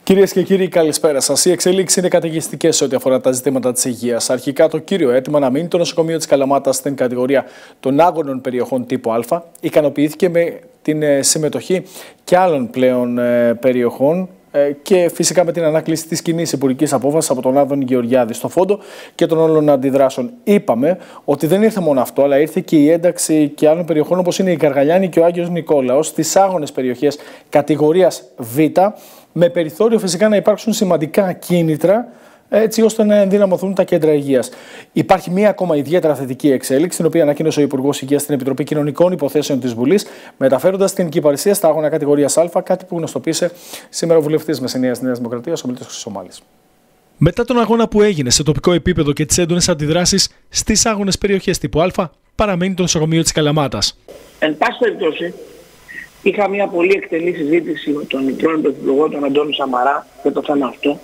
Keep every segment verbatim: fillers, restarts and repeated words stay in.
Κυρίες και κύριοι, καλησπέρα σας. Οι εξελίξεις είναι καταιγιστικές σε ό,τι αφορά τα ζητήματα της υγείας. Αρχικά, το κύριο αίτημα να μείνει το νοσοκομείο της Καλαμάτας στην κατηγορία των άγωνων περιοχών τύπου Α ικανοποιήθηκε με την συμμετοχή και άλλων πλέον περιοχών και φυσικά με την ανάκληση της κοινής υπουργικής απόφασης από τον Άδωνη Γεωργιάδη στο φόντο και των όλων αντιδράσεων. Είπαμε ότι δεν ήρθε μόνο αυτό, αλλά ήρθε και η ένταξη και άλλων περιοχών όπως είναι η Γαργαλιάνη και ο Άγιος Νικόλαος στις άγονες περιοχές κατηγορίας Β, με περιθώριο φυσικά να υπάρξουν σημαντικά κίνητρα έτσι ώστε να ενδυναμωθούν τα κέντρα υγείας. Υπάρχει μία ακόμα ιδιαίτερα θετική εξέλιξη, την οποία ανακοίνωσε ο Υπουργός Υγείας στην Επιτροπή Κοινωνικών Υποθέσεων της Βουλής, μεταφέροντας την κυπαρισία στα άγωνα κατηγορίας Α, κάτι που γνωστοποίησε σήμερα ο βουλευτής Μεσσηνίας Νέας Δημοκρατίας, ο Μίλτος Χρυσομάλης. Μετά τον αγώνα που έγινε σε τοπικό επίπεδο και τις έντονες αντιδράσεις στις άγονες περιοχές τύπου Α, παραμένει το νοσοκομείο της Καλαμάτας. Εν πάση περιπτώσει, είχα μια πολύ εκτενή συζήτηση με τον πρώην Πρωθυπουργό, τον Αντώνη Σαμαρά, για το θέμα αυτό,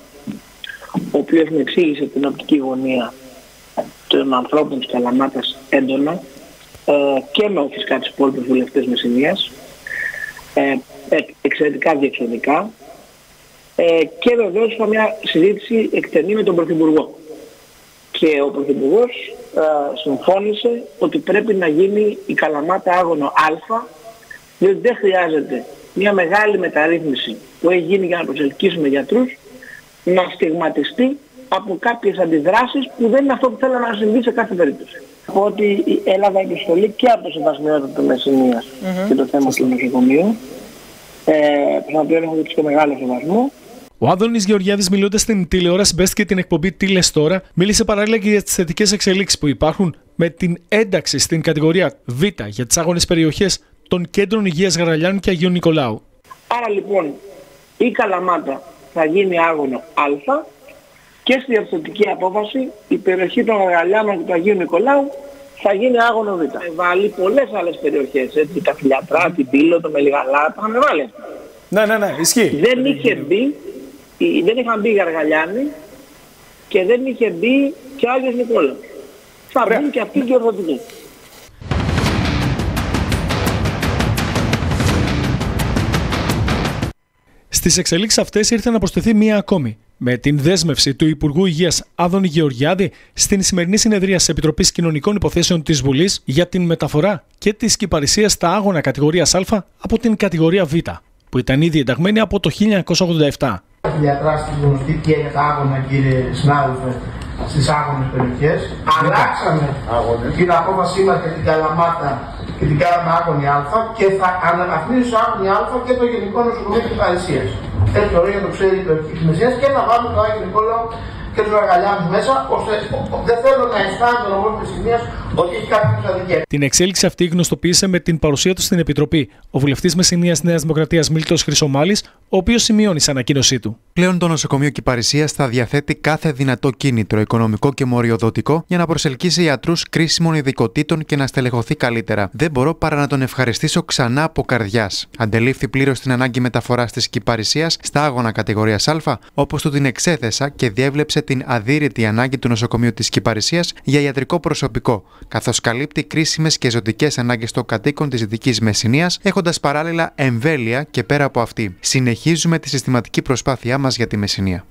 ο οποίος μου εξήγησε την οπτική γωνία των ανθρώπων της Καλαμάτας έντονα ε, και με φυσικά τις υπόλοιπες βουλευτές Μεσσηνίας, ε, ε, εξαιρετικά διεξοδικά ε, και βεβαίως είχα μια συζήτηση εκτενή με τον Πρωθυπουργό. Και ο Πρωθυπουργός ε, συμφώνησε ότι πρέπει να γίνει η Καλαμάτα άγωνο Α, διότι δεν χρειάζεται μια μεγάλη μεταρρύθμιση που έχει γίνει για να προσελκύσουμε γιατρούς να στιγματιστεί από κάποιες αντιδράσεις που δεν είναι αυτό που θέλω να συμβεί σε κάθε περίπτωση. Από ότι έλαβα επιστολή και από το Σεβασμιότητα του Μεσσηνίας mm-hmm. και το θέμα του νοσοκομείου, ε, που θα οποίο έχω δείξει μεγάλο σεβασμό. Ο Άδωνης Γεωργιάδης, μιλώντας στην τηλεόραση Best και την εκπομπή Τι Λες Τώρα, μίλησε παράλληλα και για τις θετικές εξελίξεις που υπάρχουν με την ένταξη στην κατηγορία Β για τις άγονες περιοχές των κέντρων υγείας Γαργαλιάνου και Αγίου Νικολάου. Άρα λοιπόν η Καλαμάτα θα γίνει άγωνο Α και στη διορθωτική απόφαση η περιοχή των Γαργαλιάνων και του Αγίου Νικολάου θα γίνει άγωνο Β. Θα βάλει πολλές άλλες περιοχές, έτσι, τα Φιλιατρά, την Πύλο, το Μελιγαλά, τα είχαμε βάλει. Ναι, ναι, ναι, ισχύει. Δεν είχε μπει, δεν είχαν μπει οι Γαργαλιάνοι και δεν είχε μπει και ο Άγιος Νικόλαος. Θα μπουν και αυτοί οι διορθωτικοί. Στις εξελίξεις αυτές ήρθε να προσθεθεί μία ακόμη, με την δέσμευση του Υπουργού Υγείας Άδωνη Γεωργιάδη στην σημερινή συνεδρία της Επιτροπής Κοινωνικών Υποθέσεων της Βουλής για την μεταφορά και της κυπαρισίας στα άγωνα κατηγορίας Α από την κατηγορία Β, που ήταν ήδη ενταγμένη από το χίλια εννιακόσια ογδόντα επτά. Γιατρά στη γνωστή και για τα άγωνα, κύριε συνάδελφε, στις άγωνες περιοχές. Αλλάξαμε την απόφασή μας για την Καλαμάτα και την κάναμε άγωνη Α και θα αναβαθμίσει στο άγωνη Α και το Γενικό Νοσοκομείο της Παρισίας. Έτσι το για το ξέρει το Ευχής Μεσσίας και να βάλουμε το Άγιο Νικόλαο και τους Γαργαλιάνους μέσα, ώστε δεν θέλω να αισθάνεται ο νομός της Μεσσηνίας ότι έχει κάποιους αδικίες. Την εξέλιξη αυτή γνωστοποίησε με την παρουσία του στην Επιτροπή ο βουλευτής Μεσσηνίας Νέας Δημοκρατίας Μίλτος Χρυσομάλης, ο οποίος σημειώνει σε ανακοίνωσή του. Πλέον το νοσοκομείο Κυπαρισίας θα διαθέτει κάθε δυνατό κίνητρο, οικονομικό και μοριοδοτικό, για να προσελκύσει ιατρούς κρίσιμων ειδικοτήτων και να στελεχωθεί καλύτερα. Δεν μπορώ παρά να τον ευχαριστήσω ξανά από καρδιάς. Αντελήφθη πλήρως την ανάγκη μεταφοράς της Κυπαρισίας στα άγωνα κατηγορίας Α, όπως του την εξέθεσα και διέβλεψε την αδύρυτη ανάγκη του νοσοκομείου της Κυπαρισίας για ιατρικό προσωπικό, καθώς καλύπτει κρίσιμες και ζωτικές ανάγκες των κατοίκων της Δυτικής Μεσσηνίας, έχοντας παράλληλα εμβέλεια και πέρα από αυτή. Συνεχίζουμε τη συστηματική προσπάθειά μας για τη Μεσσηνία.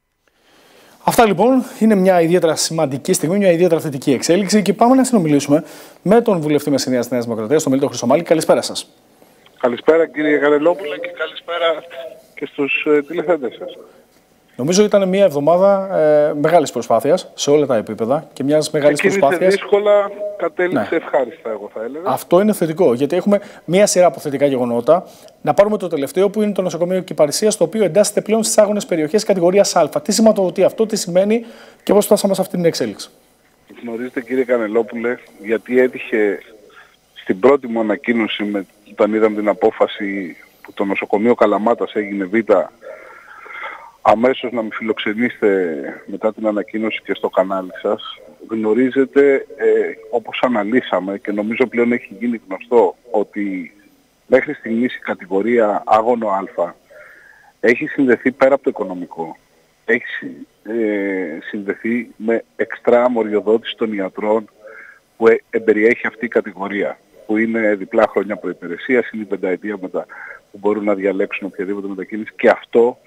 Αυτά λοιπόν είναι μια ιδιαίτερα σημαντική στιγμή, μια ιδιαίτερα θετική εξέλιξη και πάμε να συνομιλήσουμε με τον βουλευτή Μεσσηνίας Νέας Δημοκρατίας, τον Μίλτο Χρυσομάλη. Καλησπέρα σας. Καλησπέρα κύριε Καρελόπουλε και καλησπέρα και στους ε, τηλεθέντες σας. Νομίζω ήταν μια εβδομάδα ε, μεγάλης προσπάθειας σε όλα τα επίπεδα και μιας μεγάλης προσπάθειας. Ξεκίνησε δύσκολα, κατέληξε ναι. ευχάριστα, εγώ θα έλεγα. Αυτό είναι θετικό, γιατί έχουμε μια σειρά από θετικά γεγονότα. Να πάρουμε το τελευταίο που είναι το νοσοκομείο Κυπαρισίας, το οποίο εντάσσεται πλέον στις άγωνες περιοχές κατηγορίας Α. Τι σηματοδοτεί αυτό, τι σημαίνει και πώς φτάσαμε σε αυτή την εξέλιξη. Γνωρίζετε κύριε Κανελόπουλε, γιατί έτυχε στην πρώτη μου ανακοίνωση με, όταν είδαμε την απόφαση που το νοσοκομείο Καλαμάτας έγινε Β, αμέσως να με φιλοξενήσετε μετά την ανακοίνωση και στο κανάλι σας. Γνωρίζετε, ε, όπως αναλύσαμε και νομίζω πλέον έχει γίνει γνωστό, ότι μέχρι στιγμής η κατηγορία άγωνο Α έχει συνδεθεί πέρα από το οικονομικό. Έχει ε, συνδεθεί με εξτρά μοριοδότηση των ιατρών που ε, εμπεριέχει αυτή η κατηγορία, που είναι διπλά χρόνια προϋπηρεσίας, είναι η πενταετία μετά που μπορούν να διαλέξουν οποιαδήποτε μετακίνηση, και αυτό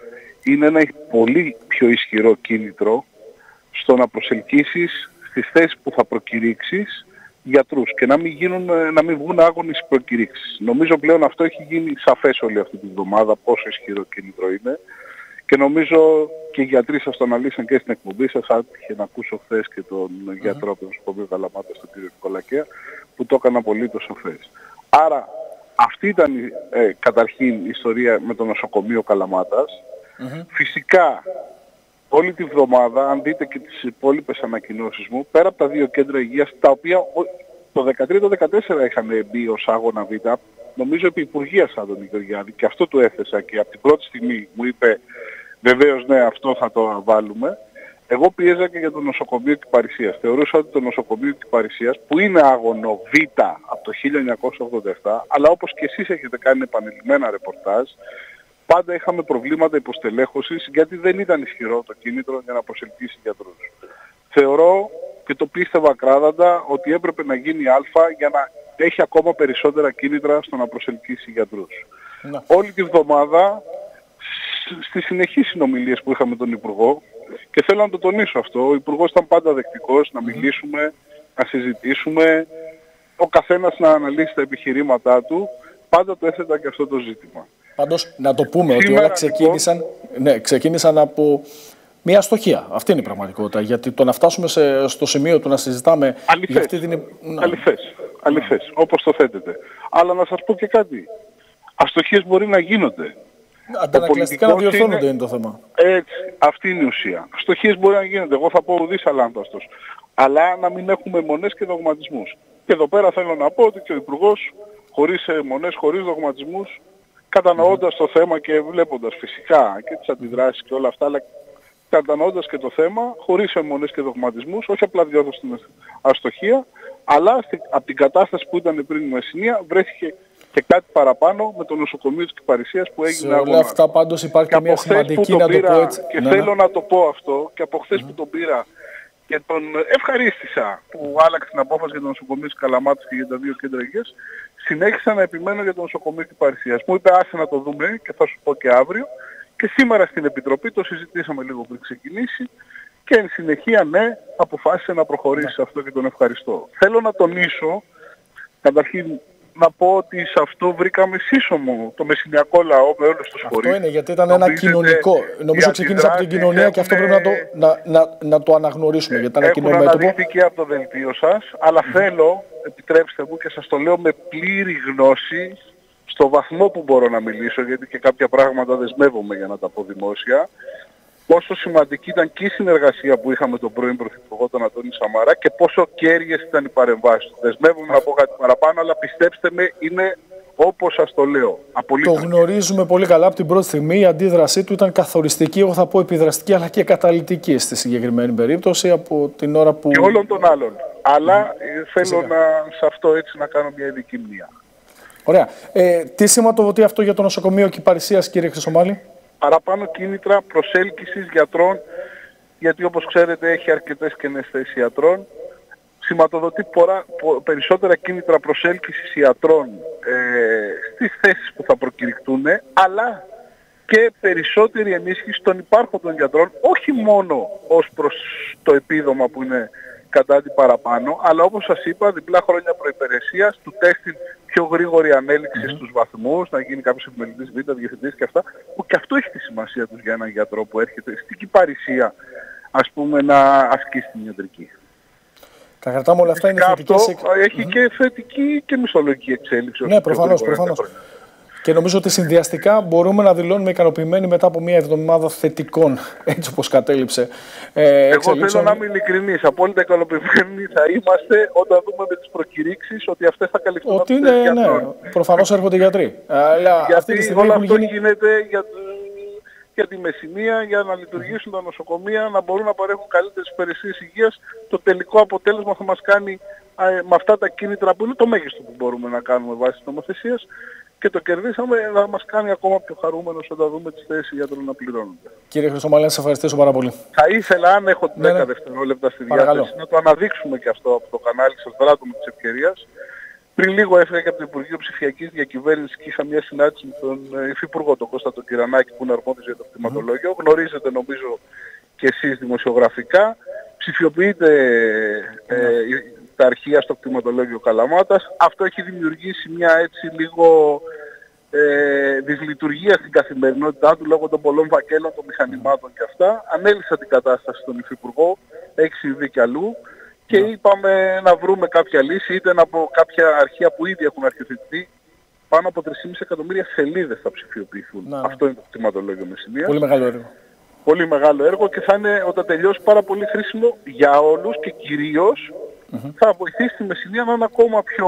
είναι ένα πολύ πιο ισχυρό κίνητρο στο να προσελκύσεις στις θέσεις που θα προκηρύξεις γιατρούς και να μην, γίνουν, να μην βγουν άγονες προκηρύξεις. Νομίζω πλέον αυτό έχει γίνει σαφές όλη αυτή τη βδομάδα πόσο ισχυρό κίνητρο είναι και νομίζω και οι γιατροί σας το αναλύσαν και στην εκπομπή σας, άτυχε να ακούσω χθες και τον mm-hmm. γιατρό από το νοσοκομείο Καλαμάτας, τον κύριο Νικολακέα, που το έκανε απολύτως σαφές. Άρα αυτή ήταν ε, καταρχήν η ιστορία με το νοσοκομείο Καλαμάτας. Mm-hmm. Φυσικά όλη τη βδομάδα, αν δείτε και τις υπόλοιπες ανακοινώσεις μου, πέρα από τα δύο κέντρα υγείας, τα οποία το δεκατρία το δεκατέσσερα είχαν μπει ως άγωνα Β, νομίζω επί Υπουργείας Άδωνη Γεωργιάδη, και αυτό του έθεσα και από την πρώτη στιγμή μου είπε βεβαίως ναι, αυτό θα το βάλουμε. Εγώ πίεζα και για το νοσοκομείο Κυπαρισίας. Θεωρούσα ότι το νοσοκομείο Κυπαρισίας, που είναι άγωνο Β από το χίλια εννιακόσια ογδόντα επτά, αλλά όπως και εσείς έχετε κάνει επανειλημμένα ρεπορτάζ, πάντα είχαμε προβλήματα υποστελέχωσης γιατί δεν ήταν ισχυρό το κίνητρο για να προσελκύσει γιατρούς. Θεωρώ και το πίστευα ακράδαντα ότι έπρεπε να γίνει Α για να έχει ακόμα περισσότερα κίνητρα στο να προσελκύσει γιατρούς. Να. Όλη τη βδομάδα, στις συνεχείς συνομιλίες που είχαμε τον Υπουργό, και θέλω να το τονίσω αυτό, ο Υπουργός ήταν πάντα δεκτικός να μιλήσουμε, να συζητήσουμε, ο καθένας να αναλύσει τα επιχειρήματά του, πάντα το έθετα και αυτό το ζήτημα. Πάντως, να το πούμε Σήμερα, ότι όλα ξεκίνησαν, λοιπόν, ναι, ξεκίνησαν από μια αστοχία. Αυτή είναι η πραγματικότητα. Γιατί το να φτάσουμε σε, στο σημείο του να συζητάμε αληθές, για αυτή την... αληθές, αληθές, όπως το θέτετε. Αλλά να σας πω και κάτι. Αστοχίες μπορεί να γίνονται. Αντανακλαστικά να διορθώνονται είναι, είναι το θέμα. Έτσι, αυτή είναι η ουσία. Αστοχίες μπορεί να γίνονται. Εγώ θα πω ουδής αλάνταστος. Αλλά να μην έχουμε μονές και δογματισμούς. Και εδώ πέρα θέλω να πω ότι και ο Υπουργός, χωρίς μονές, χωρίς δογματισμούς, κατανοώντας το θέμα και βλέποντας φυσικά και τις αντιδράσεις και όλα αυτά, αλλά κατανοώντας και το θέμα, χωρίς αιμονές και δογματισμούς, όχι απλά διόρθωσε την αστοχία, αλλά από την κατάσταση που ήταν πριν η Μεσσηνία βρέθηκε και κάτι παραπάνω με το νοσοκομείο της Κυπαρισίας που έγινε αγώνα. Σε όλα αυτά πάντως υπάρχει και μια σημαντική, να το πω έτσι. Και ναι, θέλω ναι. να το πω αυτό, και από χθες mm. που τον πήρα και τον ευχαρίστησα που άλλαξε την απόφαση για το νοσοκομείο της Καλαμάτας και για τα δύο κέντρα υγείας, συνέχισα να επιμένω για το νοσοκομείο της Κυπαρισίας. Μου είπε άσε να το δούμε και θα σου πω και αύριο. Και σήμερα στην Επιτροπή το συζητήσαμε λίγο πριν ξεκινήσει και εν συνεχεία ναι, αποφάσισε να προχωρήσει σε αυτό και τον ευχαριστώ. Θέλω να τονίσω, καταρχήν να πω ότι σε αυτό βρήκαμε σύσσωμο το μεσηνιακό λαό με όλους τους φορείς. Αυτό είναι γιατί ήταν ένα κοινωνικό. Νομίζω ξεκίνησε από την κοινωνία έχουν... και αυτό πρέπει να το, να, να, να το αναγνωρίσουμε. Γιατί ήταν έχουν αναδειχθεί και από το δελτίο σας, αλλά mm. θέλω, επιτρέψτε μου και σας το λέω με πλήρη γνώση, στο βαθμό που μπορώ να μιλήσω, γιατί και κάποια πράγματα δεσμεύομαι για να τα πω δημόσια, πόσο σημαντική ήταν και η συνεργασία που είχαμε τον πρώην Πρωθυπουργό τον Αντώνη Σαμαρά και πόσο κέρυες ήταν οι παρεμβάσεις του. Δεσμεύομαι να πω κάτι παραπάνω, αλλά πιστέψτε με, είναι όπως σας το λέω. Απολύτως. Το γνωρίζουμε πολύ καλά από την πρώτη στιγμή. Η αντίδρασή του ήταν καθοριστική, εγώ θα πω επιδραστική, αλλά και καταλυτική στη συγκεκριμένη περίπτωση από την ώρα που... Και όλων των άλλων. Αλλά mm. θέλω να, σε αυτό έτσι να κάνω μια ειδική μνήμα. Ωραία. Ε, τι σηματοδοτεί αυτό για το νοσοκομείο Κυπαρισίας, κύριε Χρυσομάλη? Παραπάνω κίνητρα προσέλκυσης γιατρών, γιατί όπως ξέρετε έχει αρκετές κενές θέσεις ιατρών. Σηματοδοτεί πορά, πο, περισσότερα κίνητρα προσέλκυσης ιατρών ε, στις θέσεις που θα προκηρυχτούν, αλλά και περισσότερη ενίσχυση των υπάρχοντων γιατρών, όχι μόνο ως προς το επίδομα που είναι κατά την παραπάνω, αλλά όπως σας είπα, διπλά χρόνια προϋπηρεσίας, του τέστην πιο γρήγορη ανέλυξη mm-hmm. στους βαθμούς, να γίνει κάποιος επιμελητής Β, διευθυντής και αυτά, που και αυτό έχει τη σημασία τους για έναν γιατρό που έρχεται στην Κυπαρισία, ας πούμε, να ασκήσει την ιατρική. Τα κρατάμε όλα αυτά, είναι θετικές. Αυτό έχει mm-hmm. και θετική και μισθολογική εξέλιξη. Ναι, προφανώς, προφανώς. Και νομίζω ότι συνδυαστικά μπορούμε να δηλώνουμε ικανοποιημένοι μετά από μια εβδομάδα θετικών, έτσι όπως κατέληψε. Ε, Εγώ θέλω να είμαι ειλικρινής. Απόλυτα ικανοποιημένοι θα είμαστε όταν δούμε με τις προκηρύξεις ότι αυτές θα καλυφθούν. Ότι είναι, ναι, προφανώς έρχονται γιατροί. Αλλά γιατί αυτή τη στιγμή όλο αυτό γίνει... γίνεται για, για τη Μεσσηνία, για να λειτουργήσουν τα νοσοκομεία, να μπορούν να παρέχουν καλύτερες υπηρεσίες υγείας. Το τελικό αποτέλεσμα θα μας κάνει α, με αυτά τα κίνητρα που είναι το μέγιστο που μπορούμε να κάνουμε βάσει της νομοθεσίας. Και το κερδίσαμε, να μας κάνει ακόμα πιο χαρούμενος όταν δούμε τις θέσεις γιατρών να πληρώνονται. Κύριε Χρυσομάλη, να σας ευχαριστήσω πάρα πολύ. Θα ήθελα, αν έχω ναι, δέκα ναι. δευτερόλεπτα στη διάθεση, να το αναδείξουμε και αυτό από το κανάλι σας, δράτω με της ευκαιρίας, Πριν λίγο έφυγα και από το Υπουργείο Ψηφιακής Διακυβέρνησης και είχα μια συνάντηση με τον Υφυπουργό, τον Κώστα τον Κυρανάκη, που είναι αρμόδιος για το κτηματολόγιο. Mm. Γνωρίζετε νομίζω και εσείς δημοσιογραφικά. Ψηφιοποιείται ε, τα αρχεία στο κτηματολόγιο Καλαμάτας. Αυτό έχει δημιουργήσει μια έτσι λίγο ε, δυσλειτουργία στην καθημερινότητά του λόγω των πολλών βακέλων, των μηχανημάτων και αυτά. Ανέλησα την κατάσταση στον Υφυπουργό, έχει συμβεί κι αλλού. Και είπαμε να βρούμε κάποια λύση, είτε από κάποια αρχεία που ήδη έχουν αρχιοθετηθεί. Πάνω από τρία και μισό εκατομμύρια σελίδες θα ψηφιοποιηθούν. Να, Αυτό είναι το κτηματολόγιο Μεσσηνίας. Πολύ μεγάλο έργο. Πολύ μεγάλο έργο και θα είναι όταν τελειώσει πάρα πολύ χρήσιμο για όλους και κυρίως mm-hmm. θα βοηθήσει τη Μεσσηνία να είναι ακόμα πιο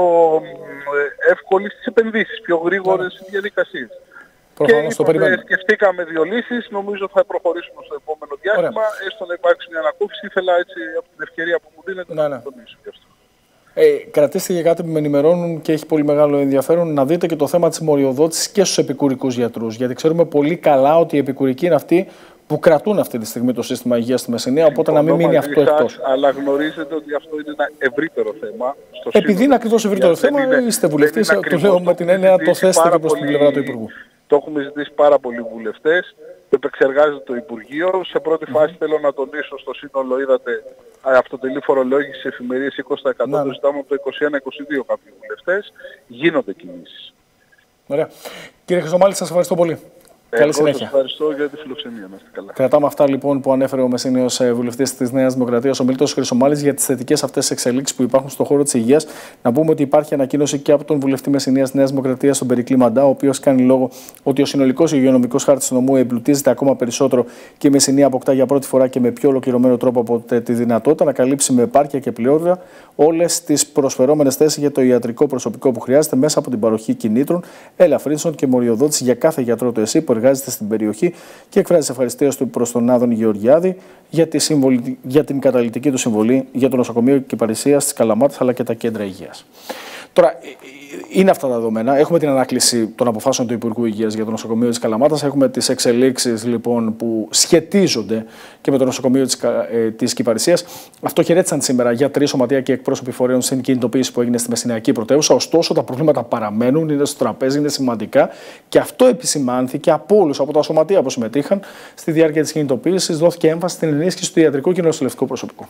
εύκολη στις επενδύσεις, πιο γρήγορες στις διαδικασίες. Προφανώς το περιμένουμε. Σκεφτήκαμε δύο λύσεις, νομίζω θα προχωρήσουμε στο επόμενο διάστημα, Ωραία. έστω να υπάρξει μια ανακούφιση. Ήθελα έτσι από την ευκαιρία που μου δίνετε να, να το τονίσω γι' αυτό. Ε, κρατήστε για κάτι που με ενημερώνουν και έχει πολύ μεγάλο ενδιαφέρον, να δείτε και το θέμα της μοριοδότησης και στους επικουρικούς γιατρούς. Γιατί ξέρουμε πολύ καλά ότι οι επικουρικοί είναι αυτοί που κρατούν αυτή τη στιγμή το σύστημα υγείας στη Μεσσηνία, οπότε να μην μείνει αυτό εκτός. Αλλά γνωρίζετε ότι αυτό είναι ένα ευρύτερο θέμα. Στο Επειδή είναι ακριβώς ευρύτερο θέμα, είναι, είστε βουλευτής, το λέω με την έννοια το θέσετε και προς την πλευρά του Υπουργού. Το έχουμε ζητήσει πάρα πολλοί βουλευτές, το επεξεργάζεται το Υπουργείο. Σε πρώτη φάση θέλω να τονίσω στο σύνολο, είδατε, αυτοτελή φορολόγηση σε εφημερίες είκοσι τοις εκατό, ναι. Το ζητάμε από το είκοσι ένα είκοσι δύο κάποιοι βουλευτές, γίνονται κινήσεις. Ωραία. Κύριε Χρυσομάλη, σας ευχαριστώ πολύ. Καλή συνέχεια. Σας ευχαριστώ για τη φιλοξενία μας. Καλά. Κρατάμε αυτά λοιπόν που ανέφερε ο Μεσσηνίος βουλευτής της Νέας Δημοκρατίας, ο Μίλτος Χρυσομάλης, για τις θετικές αυτές εξελίξεις που υπάρχουν στον χώρο της υγείας. Να πούμε ότι υπάρχει ανακοίνωση και από τον βουλευτή Μεσσηνίας Νέας Δημοκρατίας, τον Περικλή Μαντά, ο οποίος κάνει λόγο ότι ο συνολικός υγειονομικός χάρτης του νομού εμπλουτίζεται ακόμα περισσότερο και η Μεσσηνία αποκτά για πρώτη φορά και με πιο ολοκληρωμένο τρόπο από τη δυνατότητα να καλύψει με επάρκεια και πληρότητα όλες τις προσφερόμενες θέσεις για το ιατρικό προσωπικό που χρειάζεται μέσα από την παροχή κινήτρων, ελαφρύνσεων και μοριοδότηση για κάθε γιατρό του ΕΣΥ που εργάζεται στην περιοχή και εκφράζει τις ευχαριστίες του προς τον Άδωνη Γεωργιάδη για, τη συμβολη... για την καταλυτική του συμβολή για το νοσοκομείο Κυπαρισίας της Καλαμάτας αλλά και τα κέντρα υγείας. Τώρα, είναι αυτά τα δεδομένα. Έχουμε την ανάκληση των αποφάσεων του Υπουργού Υγείας για το νοσοκομείο της Καλαμάτας. Έχουμε τις εξελίξεις λοιπόν, που σχετίζονται και με το νοσοκομείο της, ε, της Κυπαρισίας. Αυτό χαιρέτησαν σήμερα γιατροί, σωματεία και εκπρόσωποι φορέων στην κινητοποίηση που έγινε στη Μεσσηνιακή πρωτεύουσα. Ωστόσο, τα προβλήματα παραμένουν, είναι στο τραπέζι, είναι σημαντικά και αυτό επισημάνθηκε από όλους, από τα σωματεία που συμμετείχαν στη διάρκεια της κινητοποίησης. Δόθηκε έμφαση στην ενίσχυση του ιατρικού και νοσηλευτικού προσωπικού.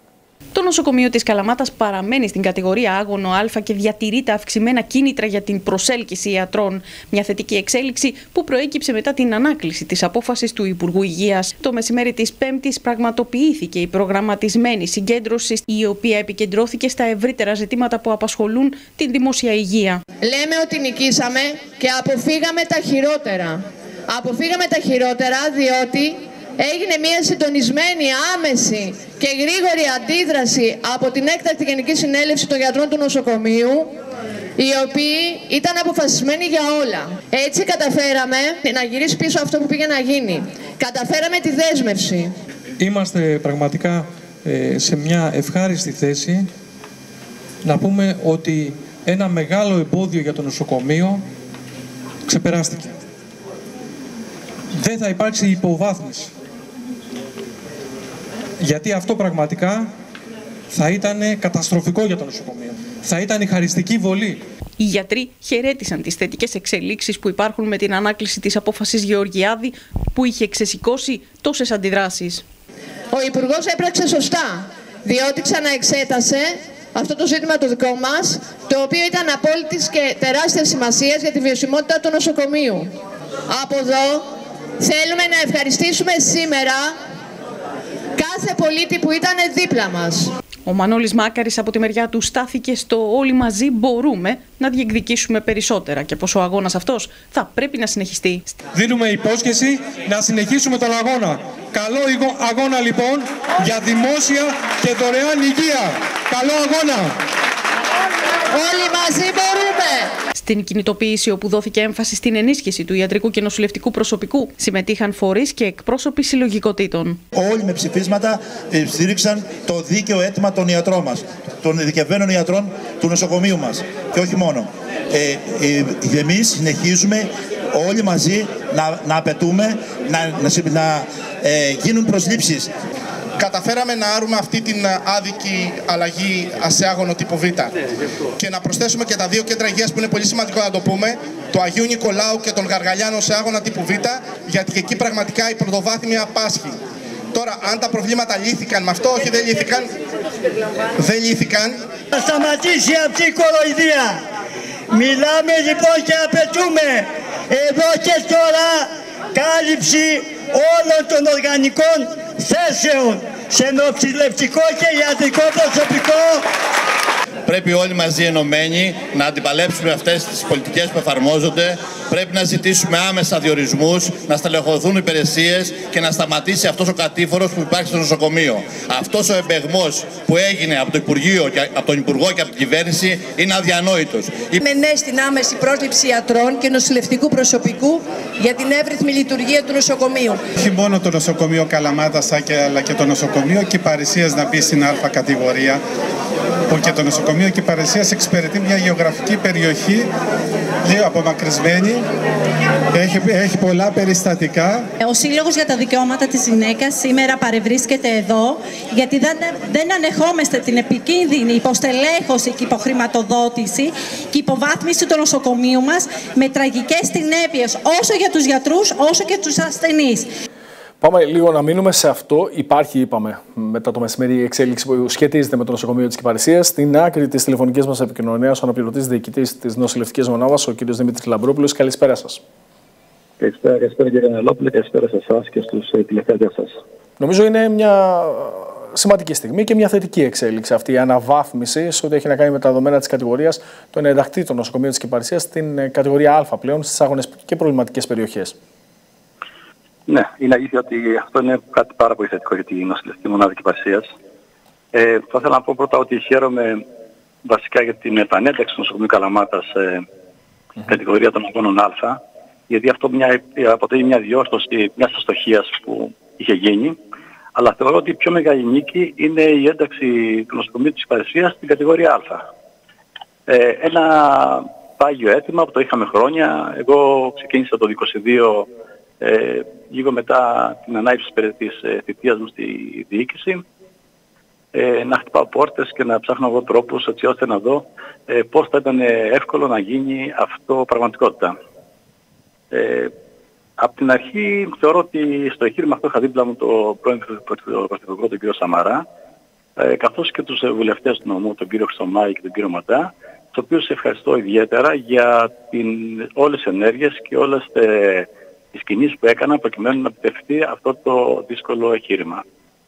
Το νοσοκομείο της Καλαμάτας παραμένει στην κατηγορία άγωνο Α και διατηρεί τα αυξημένα κίνητρα για την προσέλκυση ιατρών. Μια θετική εξέλιξη που προέκυψε μετά την ανάκληση της απόφασης του Υπουργού Υγείας. Το μεσημέρι της Πέμπτης πραγματοποιήθηκε η προγραμματισμένη συγκέντρωση, η οποία επικεντρώθηκε στα ευρύτερα ζητήματα που απασχολούν την δημόσια υγεία. Λέμε ότι νικήσαμε και αποφύγαμε τα χειρότερα. Αποφύγαμε τα χειρότερα διότι έγινε μια συντονισμένη, άμεση και γρήγορη αντίδραση από την έκτακτη Γενική Συνέλευση των Γιατρών του Νοσοκομείου, οι οποίοι ήταν αποφασισμένοι για όλα. Έτσι καταφέραμε να γυρίσει πίσω αυτό που πήγε να γίνει. Καταφέραμε τη δέσμευση. Είμαστε πραγματικά ε, σε μια ευχάριστη θέση να πούμε ότι ένα μεγάλο εμπόδιο για το νοσοκομείο ξεπεράστηκε. Δεν θα υπάρξει υποβάθμιση. Γιατί αυτό πραγματικά θα ήταν καταστροφικό για το νοσοκομείο. Θα ήταν η χαριστική βολή. Οι γιατροί χαιρέτησαν τις θετικές εξελίξεις που υπάρχουν με την ανάκληση της απόφασης Γεωργιάδη που είχε ξεσηκώσει τόσες αντιδράσεις. Ο Υπουργός έπραξε σωστά, διότι ξαναεξέτασε αυτό το ζήτημα το δικό μας, το οποίο ήταν απόλυτης και τεράστιας σημασίας για τη βιωσιμότητα του νοσοκομείου. Από εδώ θέλουμε να ευχαριστήσουμε σήμερα κάθε πολίτη που ήταν δίπλα μας. Ο Μανώλης Μάκαρης από τη μεριά του στάθηκε στο όλοι μαζί μπορούμε να διεκδικήσουμε περισσότερα και πως ο αγώνας αυτός θα πρέπει να συνεχιστεί. Δίνουμε υπόσχεση να συνεχίσουμε τον αγώνα. Καλό αγώνα λοιπόν για δημόσια και δωρεάν υγεία. Καλό αγώνα! Όλοι μαζί μπορούμε! Στην κινητοποίηση, όπου δόθηκε έμφαση στην ενίσχυση του ιατρικού και νοσηλευτικού προσωπικού, συμμετείχαν φορείς και εκπρόσωποι συλλογικοτήτων. Όλοι με ψηφίσματα στήριξαν το δίκαιο αίτημα των ιατρών μας, των ειδικευμένων ιατρών του νοσοκομείου μας. Και όχι μόνο. Ε, ε, εμείς συνεχίζουμε όλοι μαζί να, να απαιτούμε να, να, να ε, γίνουν προσλήψεις. καταφέραμε να άρουμε αυτή την άδικη αλλαγή σε άγωνο τύπο Β. Και να προσθέσουμε και τα δύο κέντρα υγείας που είναι πολύ σημαντικό να το πούμε, το Αγίου Νικολάου και τον Γαργαλιάνο σε άγωνα τύπου Β, γιατί και εκεί πραγματικά η πρωτοβάθμια πάσχει. Τώρα, αν τα προβλήματα λύθηκαν με αυτό, όχι, δεν λύθηκαν. Δεν λύθηκαν. Θα σταματήσει αυτή η κοροϊδία. Μιλάμε λοιπόν και απαιτούμε εδώ και τώρα κάλυψη όλων των οργανικών θέσεων σε νοσηλευτικό και ιατρικό προσωπικό. Πρέπει όλοι μαζί ενωμένοι να αντιπαλέψουμε αυτές τις πολιτικές που εφαρμόζονται. Πρέπει να ζητήσουμε άμεσα διορισμούς, να στελεχωθούν υπηρεσίες και να σταματήσει αυτός ο κατήφορος που υπάρχει στο νοσοκομείο. Αυτός ο εμπεγμός που έγινε από το Υπουργείο, από τον Υπουργό και από την κυβέρνηση είναι αδιανόητος. Με ναι στην άμεση πρόσληψη ιατρών και νοσηλευτικού προσωπικού για την εύρυθμη λειτουργία του νοσοκομείου. Όχι μόνο το νοσοκομείο Καλαμάτας αλλά και το νοσοκομείο Κυπαρισίας να μπει στην Α κατηγορία, που και το νοσοκομείο Κυπαρισίας εξυπηρετεί μια γεωγραφική περιοχή λίγο απομακρυσμένη, έχει, έχει πολλά περιστατικά. Ο Σύλλογος για τα Δικαιώματα της Γυναίκας σήμερα παρευρίσκεται εδώ γιατί δεν, δεν ανεχόμαστε την επικίνδυνη υποστελέχωση και υποχρηματοδότηση και υποβάθμιση του νοσοκομείου μας με τραγικές συνέπειες όσο για τους γιατρούς όσο και τους ασθενείς. Πάμε λίγο να μείνουμε σε αυτό. Υπάρχει, είπαμε, μετά το μεσημέρι η εξέλιξη που σχετίζεται με το νοσοκομείο της Κυπαρισίας. Στην άκρη της τηλεφωνικής μας επικοινωνίας, ο αναπληρωτής διοικητής της νοσηλευτικής μονάδας, ο κ. Δημήτρης Λαμπρόπουλος. Καλησπέρα σας. Καλησπέρα, καλησπέρα κύριε Νελόπουλε, καλησπέρα σε εσάς και στους τηλεθεατές σας. Νομίζω είναι μια σημαντική στιγμή και μια θετική εξέλιξη αυτή η αναβάθμιση σε ό,τι έχει να κάνει με τα δεδομένα της κατηγορίας, το να ενταχθεί το νοσοκομείο της Κυπαρισίας στην κατηγορία Α πλέον, στις άγονες και προβληματικές περιοχές. Ναι, είναι αλήθεια ότι αυτό είναι κάτι πάρα πολύ θετικό για την νοσηλευτική μονάδα Κυπαρισίας. Ε, θα ήθελα να πω πρώτα ότι χαίρομαι βασικά για την επανένταξη του νοσοκομείου Καλαμάτας σε mm-hmm. κατηγορία των αγώνων Α, γιατί αυτό μια, αποτελεί μια διόρθωση μιας αστοχίας που είχε γίνει, αλλά θεωρώ ότι η πιο μεγάλη νίκη είναι η ένταξη του νοσοκομείου της Κυπαρισίας στην κατηγορία Α. Ε, ένα πάγιο αίτημα που το είχαμε χρόνια. Εγώ ξεκίνησα το είκοσι δύο Ε, λίγο μετά την ανάληψη της ε, θητείας μου στη διοίκηση, ε, να χτυπάω πόρτες και να ψάχνω εγώ τρόπους έτσι ώστε να δω ε, πώς θα ήταν εύκολο να γίνει αυτό πραγματικότητα. Ε, από την αρχή θεωρώ ότι στο εγχείρημα αυτό είχα δίπλα μου το πρώην Πρωθυπουργό τον κύριο Σαμαρά, ε, καθώς και τους βουλευτές του νομού, τον κύριο Χρυσομάη και τον κύριο Ματά, τους οποίους ευχαριστώ ιδιαίτερα για την, όλες τις ενέργειες και όλες ε, τις κινήσεις που έκανα προκειμένου να επιτευχθεί αυτό το δύσκολο εγχείρημα.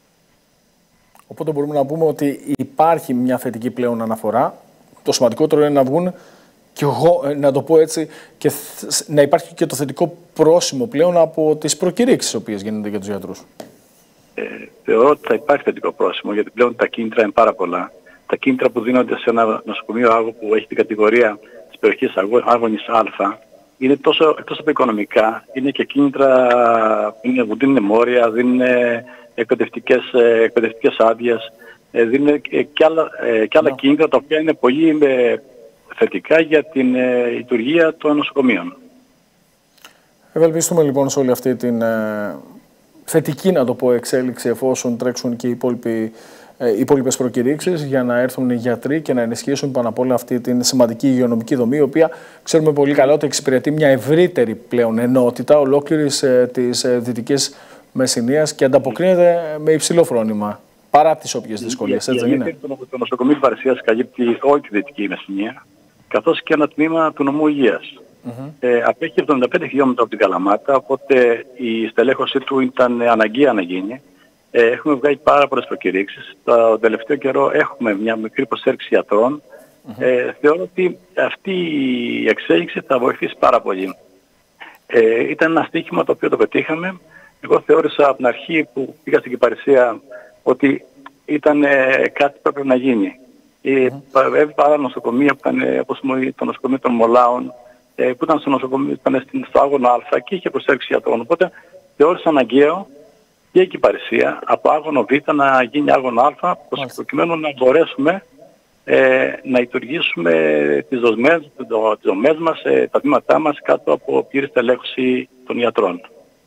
Οπότε μπορούμε να πούμε ότι υπάρχει μια θετική πλέον αναφορά. Το σημαντικότερο είναι να βγουν και εγώ, να το πω έτσι, και να υπάρχει και το θετικό πρόσημο πλέον από τις προκηρύξεις οι οποίες γίνονται για τους γιατρούς. Ε, θεωρώ ότι θα υπάρχει θετικό πρόσημο, γιατί πλέον τα κίνητρα είναι πάρα πολλά. Τα κίνητρα που δίνονται σε ένα νοσοκομείο άγω που έχει την κατηγορία της περιοχής άγωνης Α, είναι τόσο, εκτός από οικονομικά, είναι και κίνητρα που δίνουν μόρια, δίνουν εκπαιδευτικές, εκπαιδευτικές άδειες, δίνουν και άλλα, και άλλα κίνητρα τα οποία είναι πολύ θετικά για την λειτουργία των νοσοκομείων. Ευελπιστούμε λοιπόν σε όλη αυτή την ε, θετική, να το πω, εξέλιξη, εφόσον τρέξουν και οι υπόλοιποι οι υπόλοιπες προκηρύξεις για να έρθουν οι γιατροί και να ενισχύσουν πάνω απ' όλα αυτή την σημαντική υγειονομική δομή, η οποία ξέρουμε πολύ καλά ότι εξυπηρετεί μια ευρύτερη πλέον ενότητα ολόκληρης ε, της ε, Δυτικής Μεσσηνίας και ανταποκρίνεται με υψηλό φρόνημα παρά τις όποιες δυσκολίες. Έτσι δεν είναι? Το, το νοσοκομείο της Κυπαρισίας καλύπτει όλη τη Δυτική Μεσσηνία, καθώς και ένα τμήμα του νομού Υγείας. Mm-hmm. Ε, απέχει εβδομήντα πέντε χιλιόμετρα από την Καλαμάτα, οπότε η στελέχωσή του ήταν αναγκαία να γίνει. Ε, έχουμε βγάλει πάρα πολλές προκηρύξεις. Το τελευταίο καιρό έχουμε μια μικρή προσέλκυση γιατρών. Mm-hmm. Ε, θεωρώ ότι αυτή η εξέλιξη θα βοηθήσει πάρα πολύ. Ε, ήταν ένα στοίχημα το οποίο το πετύχαμε. Εγώ θεώρησα από την αρχή που πήγα στην Κυπαρισία ότι ήταν ε, κάτι που έπρεπε να γίνει. Mm-hmm. Ε, πάρα νοσοκομεία που ήταν ε, όπως το νοσοκομείο των Μολάων, ε, που ήταν στο νοσοκομείο, ήταν στο άγωνο Α και είχε προσέλκυση γιατρών. Οπότε θεώρησα αναγκαίο και η Κυπαρισία από άγωνο Β να γίνει άγωνο Α, προκειμένου να μπορέσουμε ε, να λειτουργήσουμε τις δομές, τις δομές μας, ε, τα βήματά μας κάτω από πλήρη στελέχωση των ιατρών.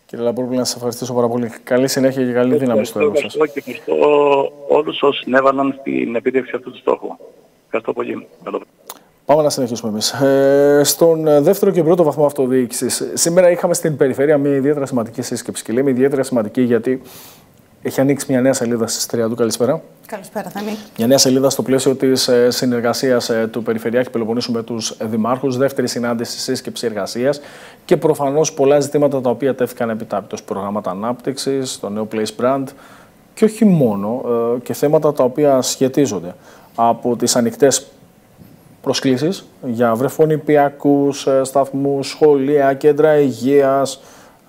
Κύριε Λαμπρόπουλε, να σας ευχαριστήσω πάρα πολύ. Καλή συνέχεια και καλή δύναμη στο έργο σας. Ευχαριστώ και ευχαριστώ όλους όσοι συνέβαλαν στην επίτευξη αυτού του στόχου. Ευχαριστώ πολύ. Πάμε να συνεχίσουμε εμείς. Ε, στον δεύτερο και πρώτο βαθμό αυτοδιοίκησης, σήμερα είχαμε στην περιφέρεια μια ιδιαίτερα σημαντική σύσκεψη. Και λέμε ιδιαίτερα σημαντική γιατί έχει ανοίξει μια νέα σελίδα στις Τριαντού. Καλησπέρα. Καλησπέρα, Θέμη. Μια νέα σελίδα στο πλαίσιο της συνεργασίας του Περιφερειάρχη Πελοποννήσου με τους δημάρχους, δεύτερη συνάντηση, σύσκεψη εργασίας και προφανώς πολλά ζητήματα τα οποία τέθηκαν επιτάπητος. Προγράμματα ανάπτυξης, το νέο Place Brand και όχι μόνο, και θέματα τα οποία σχετίζονται από τις ανοιχτές προσκλήσεις για βρεφονιπιακούς σταθμούς, σχολεία, κέντρα υγείας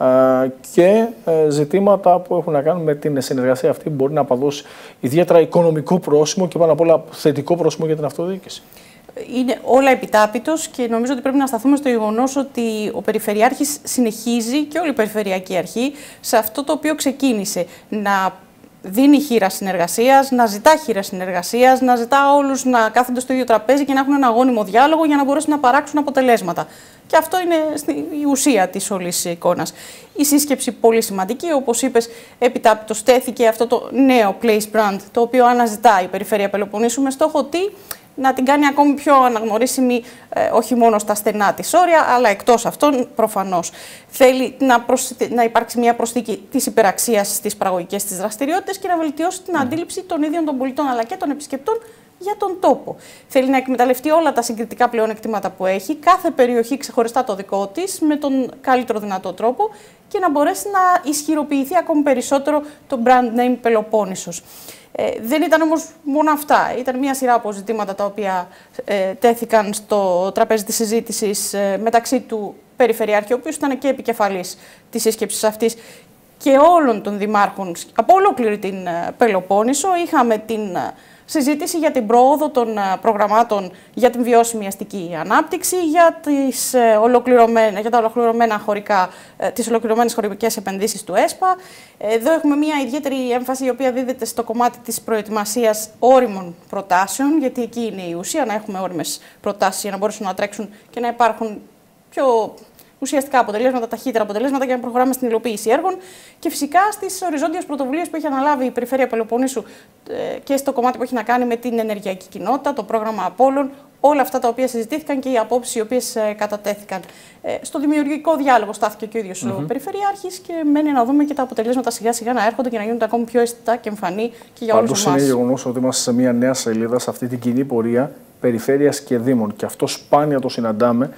και ζητήματα που έχουν να κάνουν με την συνεργασία αυτή που μπορεί να αποδώσει ιδιαίτερα οικονομικό πρόσημο και πάνω απ' όλα θετικό πρόσημο για την αυτοδιοίκηση. Είναι όλα επιτάπητος και νομίζω ότι πρέπει να σταθούμε στο γεγονός ότι ο Περιφερειάρχης συνεχίζει και όλη η Περιφερειακή Αρχή σε αυτό το οποίο ξεκίνησε. Να δίνει χείρα συνεργασίας, να ζητά χείρα συνεργασίας, να ζητά όλους να κάθονται στο ίδιο τραπέζι και να έχουν ένα αγώνιμο διάλογο για να μπορέσουν να παράξουν αποτελέσματα. Και αυτό είναι η ουσία της όλης εικόνας. Η σύσκεψη πολύ σημαντική, όπως είπες, επιτάπητος τέθηκε αυτό το νέο Place Brand, το οποίο αναζητά η Περιφέρεια Πελοποννήσου με στόχο τι? Να την κάνει ακόμη πιο αναγνωρίσιμη, ε, όχι μόνο στα στενά της όρια, αλλά εκτός αυτών προφανώς. Θέλει να, προσθ... να υπάρξει μια προσθήκη της υπεραξίας στις παραγωγικές της δραστηριότητες και να βελτιώσει την αντίληψη των ίδιων των πολιτών αλλά και των επισκεπτών για τον τόπο. Θέλει να εκμεταλλευτεί όλα τα συγκριτικά πλεονεκτήματα που έχει, κάθε περιοχή ξεχωριστά το δικό της, με τον καλύτερο δυνατό τρόπο και να μπορέσει να ισχυροποιηθεί ακόμη περισσότερο το brand name Πελοπόννησος. Ε, δεν ήταν όμως μόνο αυτά. Ήταν μια σειρά από ζητήματα τα οποία ε, τέθηκαν στο τραπέζι της συζήτησης ε, μεταξύ του Περιφερειάρχη, ο οποίος ήταν και επικεφαλής της σύσκεψης αυτής, και όλων των δημάρχων από ολόκληρη την ε, Πελοπόννησο. Είχαμε την ε, συζήτηση για την πρόοδο των ε, προγραμμάτων για την βιώσιμη αστική ανάπτυξη, για, τις, ε, ολοκληρωμένα, για τα ολοκληρωμένα χωρικά, ε, τις ολοκληρωμένες χωρικές επενδύσεις του ΕΣΠΑ. Εδώ έχουμε μια ιδιαίτερη έμφαση η οποία δίδεται στο κομμάτι της προετοιμασίας όριμων προτάσεων, γιατί εκεί είναι η ουσία, να έχουμε όριμες προτάσεις για να μπορέσουν να τρέξουν και να υπάρχουν πιο ουσιαστικά αποτελέσματα, ταχύτερα αποτελέσματα για να προχωράμε στην υλοποίηση έργων. Και φυσικά στις οριζόντιες πρωτοβουλίες που έχει αναλάβει η Περιφέρεια Πελοποννήσου και στο κομμάτι που έχει να κάνει με την ενεργειακή κοινότητα, το πρόγραμμα Απόλλων, όλα αυτά τα οποία συζητήθηκαν και οι απόψεις οι οποίες κατατέθηκαν. Στο δημιουργικό διάλογο στάθηκε και ο ίδιος mm-hmm. ο Περιφερειάρχης και μένει να δούμε και τα αποτελέσματα σιγά σιγά να έρχονται και να γίνονται ακόμη πιο αισθητά και εμφανή και για όλους εμάς. Πάντως είναι γεγονός ότι είμαστε σε μια νέα σελίδα σε αυτή την κοινή πορεία περιφέρειας και δήμων και αυτό σπάνια το συναντάμε.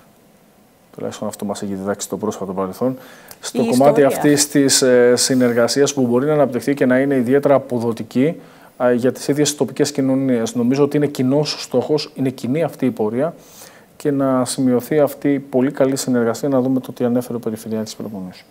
Τουλάχιστον αυτό μας έχει διδάξει το πρόσφατο παρελθόν. Στο η κομμάτι αυτής της ε, συνεργασίας που μπορεί να αναπτυχθεί και να είναι ιδιαίτερα αποδοτική ε, για τις ίδιες τοπικές κοινωνίες. Νομίζω ότι είναι κοινός στόχος, είναι κοινή αυτή η πορεία και να σημειωθεί αυτή η πολύ καλή συνεργασία, να δούμε το τι ανέφερε ο Περιφερειάρχης Πελοποννήσου.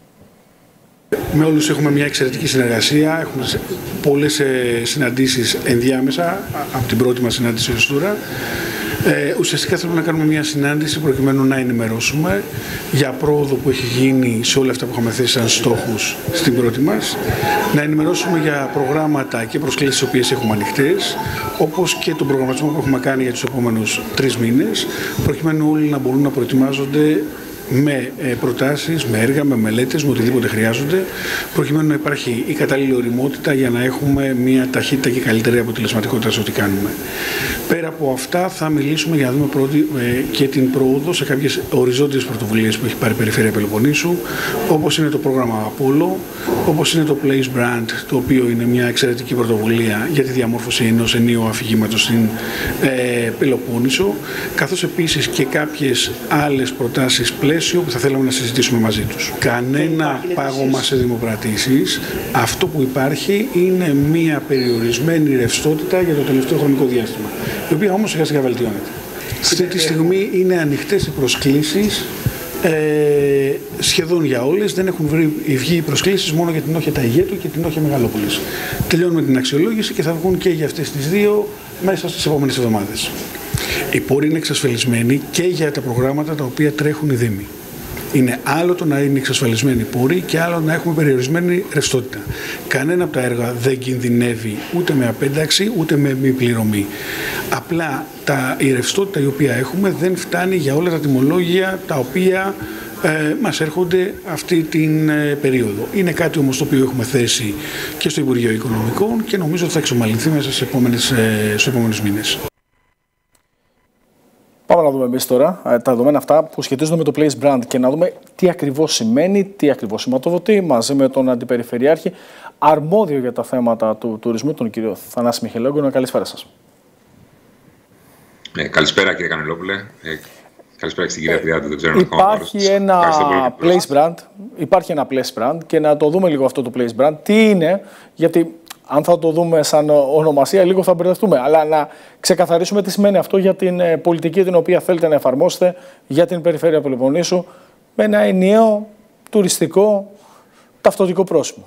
Με όλους έχουμε μια εξαιρετική συνεργασία, έχουμε πολλές ε, συναντήσεις ενδιάμεσα από την πρώτη μας συνάντηση ως τώρα. Ε, ουσιαστικά θέλουμε να κάνουμε μια συνάντηση προκειμένου να ενημερώσουμε για πρόοδο που έχει γίνει σε όλα αυτά που είχαμε θέσει σαν στόχους στην πρώτη μας, να ενημερώσουμε για προγράμματα και προσκλήσεις τις οποίες έχουμε ανοιχτές, όπως και τον προγραμματισμό που έχουμε κάνει για τους επόμενους τρεις μήνες, προκειμένου όλοι να μπορούν να προετοιμάζονται με προτάσεις, με έργα, με μελέτες, με οτιδήποτε χρειάζονται, προκειμένου να υπάρχει η κατάλληλη ωριμότητα για να έχουμε μια ταχύτητα και καλύτερη αποτελεσματικότητα σε ό,τι κάνουμε. Πέρα από αυτά, θα μιλήσουμε για να δούμε πρώτη, ε, και την πρόοδο σε κάποιες οριζόντιες πρωτοβουλίες που έχει πάρει η Περιφέρεια Πελοποννήσου, όπως είναι το πρόγραμμα Απόλλω, όπως είναι το Place Brand, το οποίο είναι μια εξαιρετική πρωτοβουλία για τη διαμόρφωση ενός ενίου αφηγήματος στην ε, Πελοπόννησο, καθώς επίσης και κάποιες άλλες προτάσεις πλαίσιο που θα θέλαμε να συζητήσουμε μαζί τους. Κανένα πάγωμα σε δημοπρατήσεις. Αυτό που υπάρχει είναι μία περιορισμένη ρευστότητα για το τελευταίο χρονικό διάστημα, η οποία όμως σιγά σιγά βελτιώνεται. Αυτή τη στιγμή είναι ανοιχτές οι προσκλήσεις ε, σχεδόν για όλες. Δεν έχουν βγει οι προσκλήσεις μόνο για την Όχια Ταιγέτου και την Όχια Μεγαλόπολης. Τελειώνουμε την αξιολόγηση και θα βγουν και για αυτές τις δύο μέσα στις επόμενες εβδομάδες. Οι πόροι είναι εξασφαλισμένοι και για τα προγράμματα τα οποία τρέχουν οι Δήμοι. Είναι άλλο το να είναι εξασφαλισμένοι οι πόροι και άλλο να έχουμε περιορισμένη ρευστότητα. Κανένα από τα έργα δεν κινδυνεύει ούτε με απένταξη ούτε με μη πληρωμή. Απλά τα, η ρευστότητα η οποία έχουμε δεν φτάνει για όλα τα τιμολόγια τα οποία ε, μας έρχονται αυτή την ε, περίοδο. Είναι κάτι όμως το οποίο έχουμε θέσει και στο Υπουργείο Οικονομικών και νομίζω ότι θα εξομαλυνθεί μέσα στους επόμενους, ε, στους επόμενους μήνες. Πάμε να δούμε εμείς τώρα τα δεδομένα αυτά που σχετίζονται με το Place Brand και να δούμε τι ακριβώς σημαίνει, τι ακριβώς σηματοδοτεί, μαζί με τον Αντιπεριφερειάρχη αρμόδιο για τα θέματα του τουρισμού, τον κύριο Θανάση Μιχελόγκονα. Καλησπέρα σας. Ε, καλησπέρα κύριε Κανελόπουλε. Ε, καλησπέρα και στην κυρία Τριάντη. Δεν ξέρω υπάρχει ένα Place Brand, υπάρχει ένα Place Brand και να το δούμε λίγο αυτό το Place Brand. Τι είναι, γιατί αν θα το δούμε σαν ονομασία, λίγο θα μπερδευτούμε. Αλλά να ξεκαθαρίσουμε τι σημαίνει αυτό για την πολιτική την οποία θέλετε να εφαρμόσετε για την περιφέρεια Πελοποννήσου με ένα ενιαίο τουριστικό ταυτοτικό πρόσημο.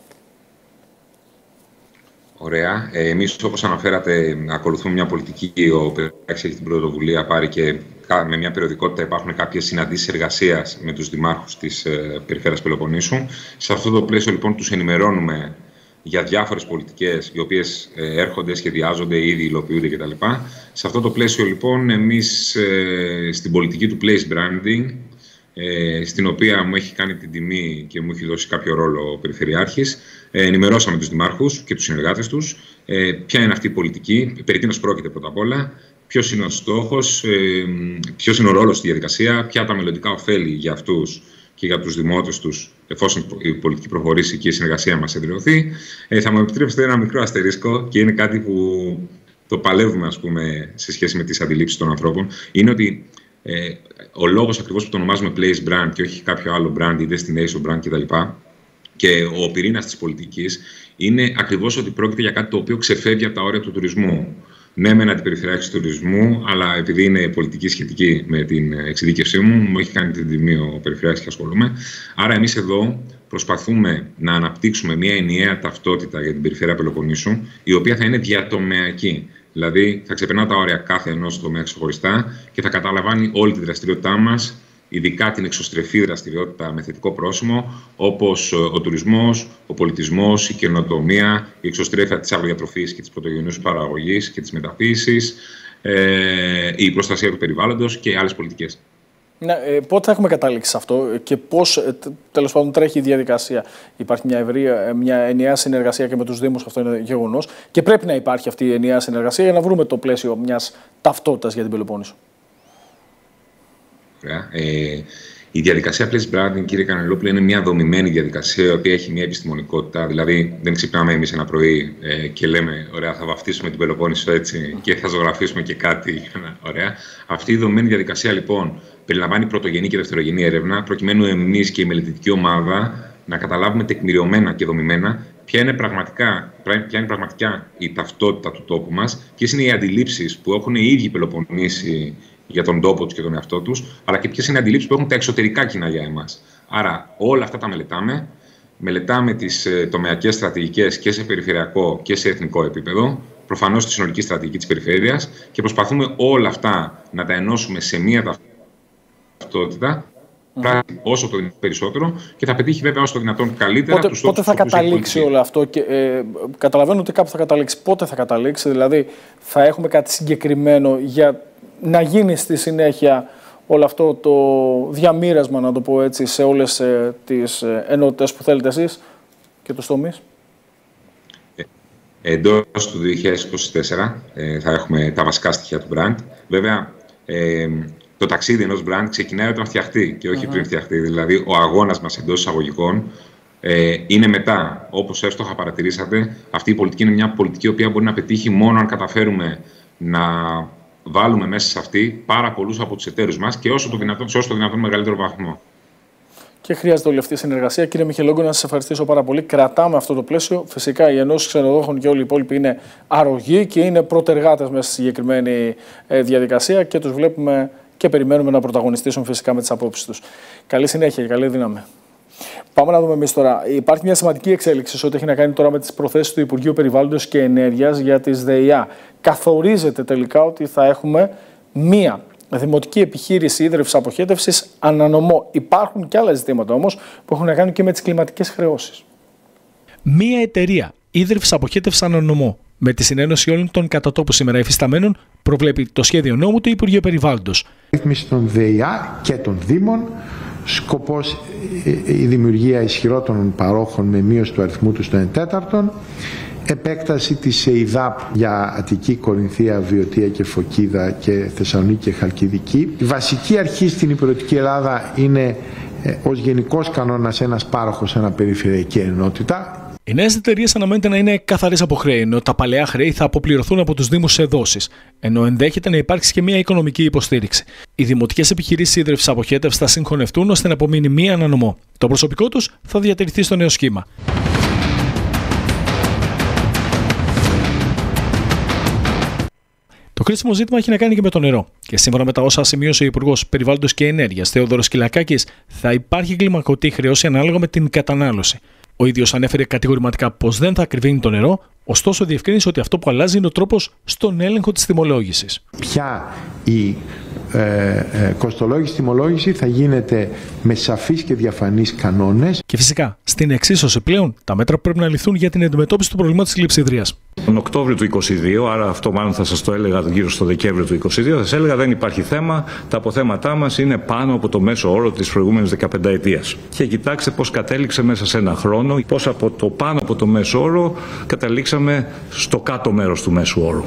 Ωραία. Εμείς, όπως αναφέρατε, ακολουθούμε μια πολιτική. Ο Περιφερειάρχης έχει την πρωτοβουλία πάρει και με μια περιοδικότητα υπάρχουν κάποιες συναντήσεις εργασίας με τους δημάρχους της περιφέρειας Πελοποννήσου. Σε αυτό το πλαίσιο, λοιπόν, τους ενημερώνουμε για διάφορες πολιτικές οι οποίες ε, έρχονται, σχεδιάζονται, ήδη υλοποιούνται κτλ. Σε αυτό το πλαίσιο, λοιπόν, εμείς ε, στην πολιτική του Place Branding, ε, στην οποία μου έχει κάνει την τιμή και μου έχει δώσει κάποιο ρόλο ο Περιφερειάρχης, ε, ενημερώσαμε τους δημάρχους και τους συνεργάτες τους ε, ποια είναι αυτή η πολιτική, περί τίνος πρόκειται πρώτα απ' όλα, ποιος είναι ο στόχος, ε, ποιος είναι ο ρόλος στη διαδικασία, ποια τα μελλοντικά ωφέλη για αυτούς και για τους δημότες τους, εφόσον η πολιτική προχωρήσει και η συνεργασία μας εδραιωθεί. Ε, θα μου επιτρέψετε ένα μικρό αστερίσκο και είναι κάτι που το παλεύουμε, ας πούμε, σε σχέση με τις αντιλήψεις των ανθρώπων. Είναι ότι ε, ο λόγος ακριβώς που το ονομάζουμε Place Brand και όχι κάποιο άλλο brand ή Destination Brand κτλ. Και ο πυρήνας της πολιτικής είναι ακριβώς ότι πρόκειται για κάτι το οποίο ξεφεύγει από τα όρια του τουρισμού. Ναι, με ένα αντιπεριφερειάρχη του τουρισμού, αλλά επειδή είναι πολιτική σχετική με την εξειδίκευσή μου, μου έχει κάνει την τιμή ο Περιφερειάρχης και ασχολούμαι. Άρα, εμείς εδώ προσπαθούμε να αναπτύξουμε μια ενιαία ταυτότητα για την περιφέρεια Πελοποννήσου, η οποία θα είναι διατομεακή. Δηλαδή, θα ξεπερνά τα όρια κάθε ενός τομέα ξεχωριστά και θα καταλαμβάνει όλη τη δραστηριότητά μας, ειδικά την εξωστρεφή δραστηριότητα με θετικό πρόσημο, όπως ο τουρισμός, ο πολιτισμός, η καινοτομία, η εξωστρέφεια της αγροδιατροφής και της πρωτογενούς παραγωγής και της μεταποίησης, ε, η προστασία του περιβάλλοντος και άλλες πολιτικές. Ναι, ε, πότε θα έχουμε κατάληξη σε αυτό και πώς ε, τέλος πάντων τρέχει η διαδικασία? Υπάρχει μια, ευρία, μια ενιαία συνεργασία και με τους Δήμους, αυτό είναι γεγονός, και πρέπει να υπάρχει αυτή η ενιαία συνεργασία για να βρούμε το πλαίσιο μιας ταυτότητας για την Πελοπόννησο. Ε, η διαδικασία Place Branding, κύριε Κανελόπουλε, είναι μια δομημένη διαδικασία η οποία έχει μια επιστημονικότητα. Δηλαδή, δεν ξυπνάμε εμείς ένα πρωί ε, και λέμε: ωραία, θα βαφτίσουμε την Πελοπόννησο έτσι και θα ζωγραφίσουμε και κάτι. Ωραία. Αυτή η δομημένη διαδικασία, λοιπόν, περιλαμβάνει πρωτογενή και δευτερογενή έρευνα, προκειμένου εμείς και η μελετητική ομάδα να καταλάβουμε τεκμηριωμένα και δομημένα ποια είναι πραγματικά, ποια είναι πραγματικά η ταυτότητα του τόπου μας, ποιες είναι οι αντιλήψεις που έχουν οι ίδιοι Πελοποννήσοι για τον τόπο τους και τον εαυτό τους, αλλά και ποιες είναι οι αντιλήψεις που έχουν τα εξωτερικά κοινά για εμάς. Άρα, όλα αυτά τα μελετάμε. Μελετάμε τις ε, τομεακές στρατηγικές και σε περιφερειακό και σε εθνικό επίπεδο, προφανώς τη συνολική στρατηγική της περιφέρειας, και προσπαθούμε όλα αυτά να τα ενώσουμε σε μία ταυτότητα, mm-hmm. όσο το δυνατόν περισσότερο, και θα πετύχει βέβαια όσο το δυνατόν καλύτερα. Πότε, τους πότε θα καταλήξει όλο αυτό? Και, ε, καταλαβαίνω ότι κάπου θα καταλήξει. Πότε θα καταλήξει, δηλαδή θα έχουμε κάτι συγκεκριμένο για να γίνει στη συνέχεια όλο αυτό το διαμοίρασμα, να το πω έτσι, σε όλες ε, τις ε, ενότητες που θέλετε εσείς και τους τομείς? Ε, εντός του δύο χιλιάδες είκοσι τέσσερα ε, θα έχουμε τα βασικά στοιχεία του brand. Βέβαια, ε, το ταξίδι ενός brand ξεκινάει όταν φτιαχτεί και όχι uh-huh. πριν φτιαχτεί. Δηλαδή, ο αγώνας μας εντός εισαγωγικών ε, είναι μετά. Όπως εύστοχα παρατηρήσατε, αυτή η πολιτική είναι μια πολιτική η οποία μπορεί να πετύχει μόνο αν καταφέρουμε να βάλουμε μέσα σε αυτή πάρα πολλούς από τους εταίρους μας και όσο το δυνατόν, σε όσο το δυνατόν μεγαλύτερο βαθμό. Και χρειάζεται όλη αυτή η συνεργασία. Κύριε Μιχελόγκονα, να σας ευχαριστήσω πάρα πολύ. Κρατάμε αυτό το πλαίσιο. Φυσικά οι ενώσεις ξενοδόχων και όλοι οι υπόλοιποι είναι αρρωγοί και είναι πρωτεργάτες μέσα στη συγκεκριμένη διαδικασία και τους βλέπουμε και περιμένουμε να πρωταγωνιστήσουν φυσικά με τις απόψεις τους. Καλή συνέχεια και καλή δύναμη. Πάμε να δούμε εμείς τώρα. Υπάρχει μια σημαντική εξέλιξη σε ό,τι έχει να κάνει τώρα με τις προθέσεις του Υπουργείου Περιβάλλοντος και Ενέργειας για τις ΔΕΙΑ. Καθορίζεται τελικά ότι θα έχουμε μία δημοτική επιχείρηση ίδρυυσης αποχέτευσης ανανομό. Υπάρχουν και άλλα ζητήματα όμως που έχουν να κάνουν και με τις κλιματικές χρεώσεις. Μία εταιρεία ίδρυυσης αποχέτευσης ανανομό με τη συνένωση όλων των κατά τόπου σήμερα υφισταμένων προβλέπει το σχέδιο νόμου του Υπουργείου Περιβάλλοντος. Ρύθμιση των ΔΕΙΑ και των Δήμων σκοπός η δημιουργία ισχυρότερων παρόχων με μείωση του αριθμού του στο ένα τέταρτο, επέκταση της ΕΙΔΑΠ για Αττική, Κορινθία, Βιωτία και Φωκίδα και Θεσσαλονίκη και Χαλκιδική. Η βασική αρχή στην υπηρετική Ελλάδα είναι ε, ως γενικός κανόνας ένας πάροχος σε ένα περιφερειακή ενότητα. Οι νέες εταιρείες αναμένεται να είναι καθαρές από χρέη, ενώ τα παλαιά χρέη θα αποπληρωθούν από τους Δήμους σε δόσεις, ενώ ενδέχεται να υπάρξει και μια οικονομική υποστήριξη. Οι δημοτικές επιχειρήσεις ίδρυυσης αποχέτευσης θα συγχωνευτούν ώστε να απομείνει μία ανανομό. Το προσωπικό τους θα διατηρηθεί στο νέο σχήμα. Το κρίσιμο ζήτημα έχει να κάνει και με το νερό. Και σύμφωνα με τα όσα σημείωσε ο Υπουργός Περιβάλλοντος και Ενέργειας, Θεόδωρος Κυλακάκης, θα υπάρχει κλιμακωτή χρέωση ανάλογα με την κατανάλωση. Ο ίδιος ανέφερε κατηγορηματικά πως δεν θα ακριβίνει το νερό, ωστόσο διευκρίνησε ότι αυτό που αλλάζει είναι ο τρόπος στον έλεγχο της τιμολόγησης. Ποια η ε, ε, κοστολόγηση, τιμολόγηση θα γίνεται με σαφείς και διαφανείς κανόνες. Και φυσικά, στην εξίσωση πλέον, τα μέτρα που πρέπει να ληφθούν για την αντιμετώπιση του προβλήματος της λειψιδρίας. Τον Οκτώβριο του είκοσι δύο, άρα αυτό μάλλον θα σας το έλεγα γύρω στο Δεκέμβριο του είκοσι δύο, θα σας έλεγα δεν υπάρχει θέμα, τα αποθέματά μας είναι πάνω από το μέσο όρο της προηγούμενης δεκαπενταετίας. Και κοιτάξτε πώς κατέληξε μέσα σε ένα χρόνο, πώς από το πάνω από το μέσο όρο καταλήξαμε στο κάτω μέρος του μέσου όρου.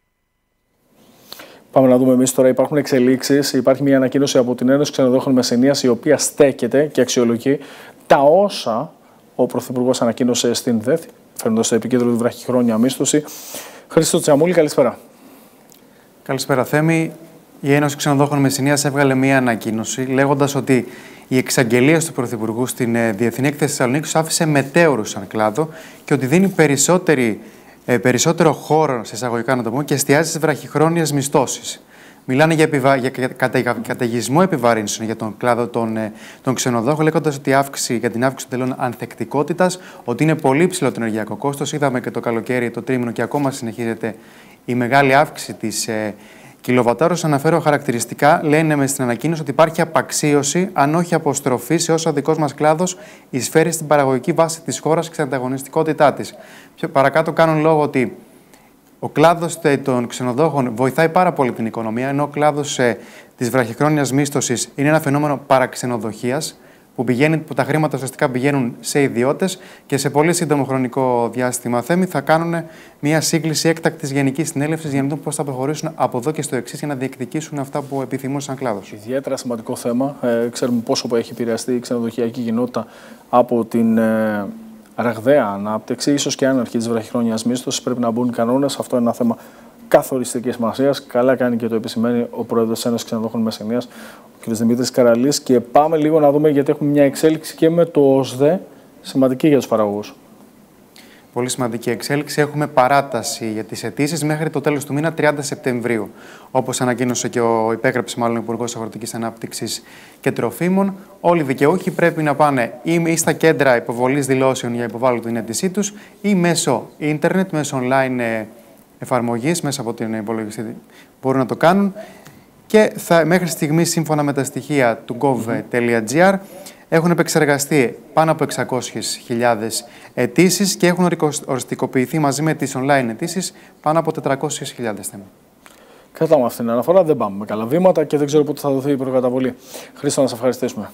Πάμε να δούμε εμείς τώρα. Υπάρχουν εξελίξεις. Υπάρχει μια ανακοίνωση από την Ένωση Ξενοδόχων Μεσσηνίας, η οποία στέκεται και αξιολογεί τα όσα ο Πρωθυπουργός ανακοίνωσε στην ΔΕΘ, φέρνοντας στο επίκεντρο τη βραχυχρόνια μίσθωση. Χρήστο Τσαμούλη, καλησπέρα. Καλησπέρα, Θέμη. Η Ένωση Ξενοδόχων Μεσσηνίας έβγαλε μια ανακοίνωση λέγοντας ότι η εξαγγελία του Πρωθυπουργού στην Διεθνή Έκθεση Θεσσαλονίκης άφησε μετέωρους σαν κλάδο και ότι δίνει περισσότερη, ε, περισσότερο χώρο, σε εισαγωγικά να το πούμε, και εστιάζει στις βραχυχρόνιες μισθώσεις. Μιλάνε για, επιβα... για κατα... καταιγισμό επιβαρύνσεων για τον κλάδο των, των ξενοδόχων, λέγοντας ότι η αύξηση, για την αύξηση των τελών ανθεκτικότητας, ότι είναι πολύ ψηλό το ενεργειακό κόστος. Είδαμε και το καλοκαίρι, το τρίμηνο, και ακόμα συνεχίζεται η μεγάλη αύξηση της ε, κιλοβατόρας. Αναφέρω χαρακτηριστικά, λένε με στην ανακοίνωση, ότι υπάρχει απαξίωση, αν όχι αποστροφή, σε όσο ο δικός μας κλάδος εισφέρει στην παραγωγική βάση της χώρας και στην ανταγωνιστικότητά της. Παρακάτω κάνουν λόγο ότι ο κλάδος των ξενοδόχων βοηθάει πάρα πολύ την οικονομία, ενώ ο κλάδος ε, της βραχυχρόνιας μίσθωσης είναι ένα φαινόμενο παραξενοδοχείας, που, πηγαίνει, που τα χρήματα ουσιαστικά πηγαίνουν σε ιδιώτες, και σε πολύ σύντομο χρονικό διάστημα, Θέμη, θα κάνουν μια σύγκληση έκτακτης γενικής συνέλευσης για να δουν πώς θα προχωρήσουν από εδώ και στο εξής για να διεκδικήσουν αυτά που επιθυμούν σαν κλάδος. Ιδιαίτερα σημαντικό θέμα. Ε, ξέρουμε πόσο έχει επηρεαστεί η ξενοδοχειακή κοινότητα από την ε, ραγδαία ανάπτυξη, ίσως και άναρχη της βραχυχρόνιας μίσθωσης. Πρέπει να μπουν κανόνες. Αυτό είναι ένα θέμα καθοριστικής σημασίας. Καλά κάνει και το επισημαίνει ο πρόεδρος της Ένωσης Ξενοδόχων Μεσσηνίας, ο κ. Δημήτρης Καραλής. Και πάμε λίγο να δούμε, γιατί έχουμε μια εξέλιξη και με το ΟΣΔΕ, σημαντική για τους παραγωγούς. Πολύ σημαντική εξέλιξη. Έχουμε παράταση για τις αιτήσεις μέχρι το τέλος του μήνα, τριάντα Σεπτεμβρίου. Όπως ανακοίνωσε και ο υπέγραψε μάλλον ο Υπουργός Αγροτικής Ανάπτυξης και Τροφίμων, όλοι οι δικαιούχοι πρέπει να πάνε ή στα κέντρα υποβολής δηλώσεων για υποβάλλον την αίτησή τους, ή μέσω ίντερνετ, μέσω online εφαρμογής, μέσα από την υπολογιστή μπορούν να το κάνουν. Και θα, μέχρι στιγμή, σύμφωνα με τα στοιχεία του gov τελεία gr, έχουν επεξεργαστεί πάνω από εξακόσιες χιλιάδες αιτήσεις και έχουν οριστικοποιηθεί μαζί με τις online αιτήσεις πάνω από τετρακόσιες χιλιάδες θέμα. Κρατάμε αυτήν την αναφορά, δεν πάμε με καλά βήματα και δεν ξέρω πότε θα δοθεί η προκαταβολή. Χρήστο, να σας ευχαριστήσουμε.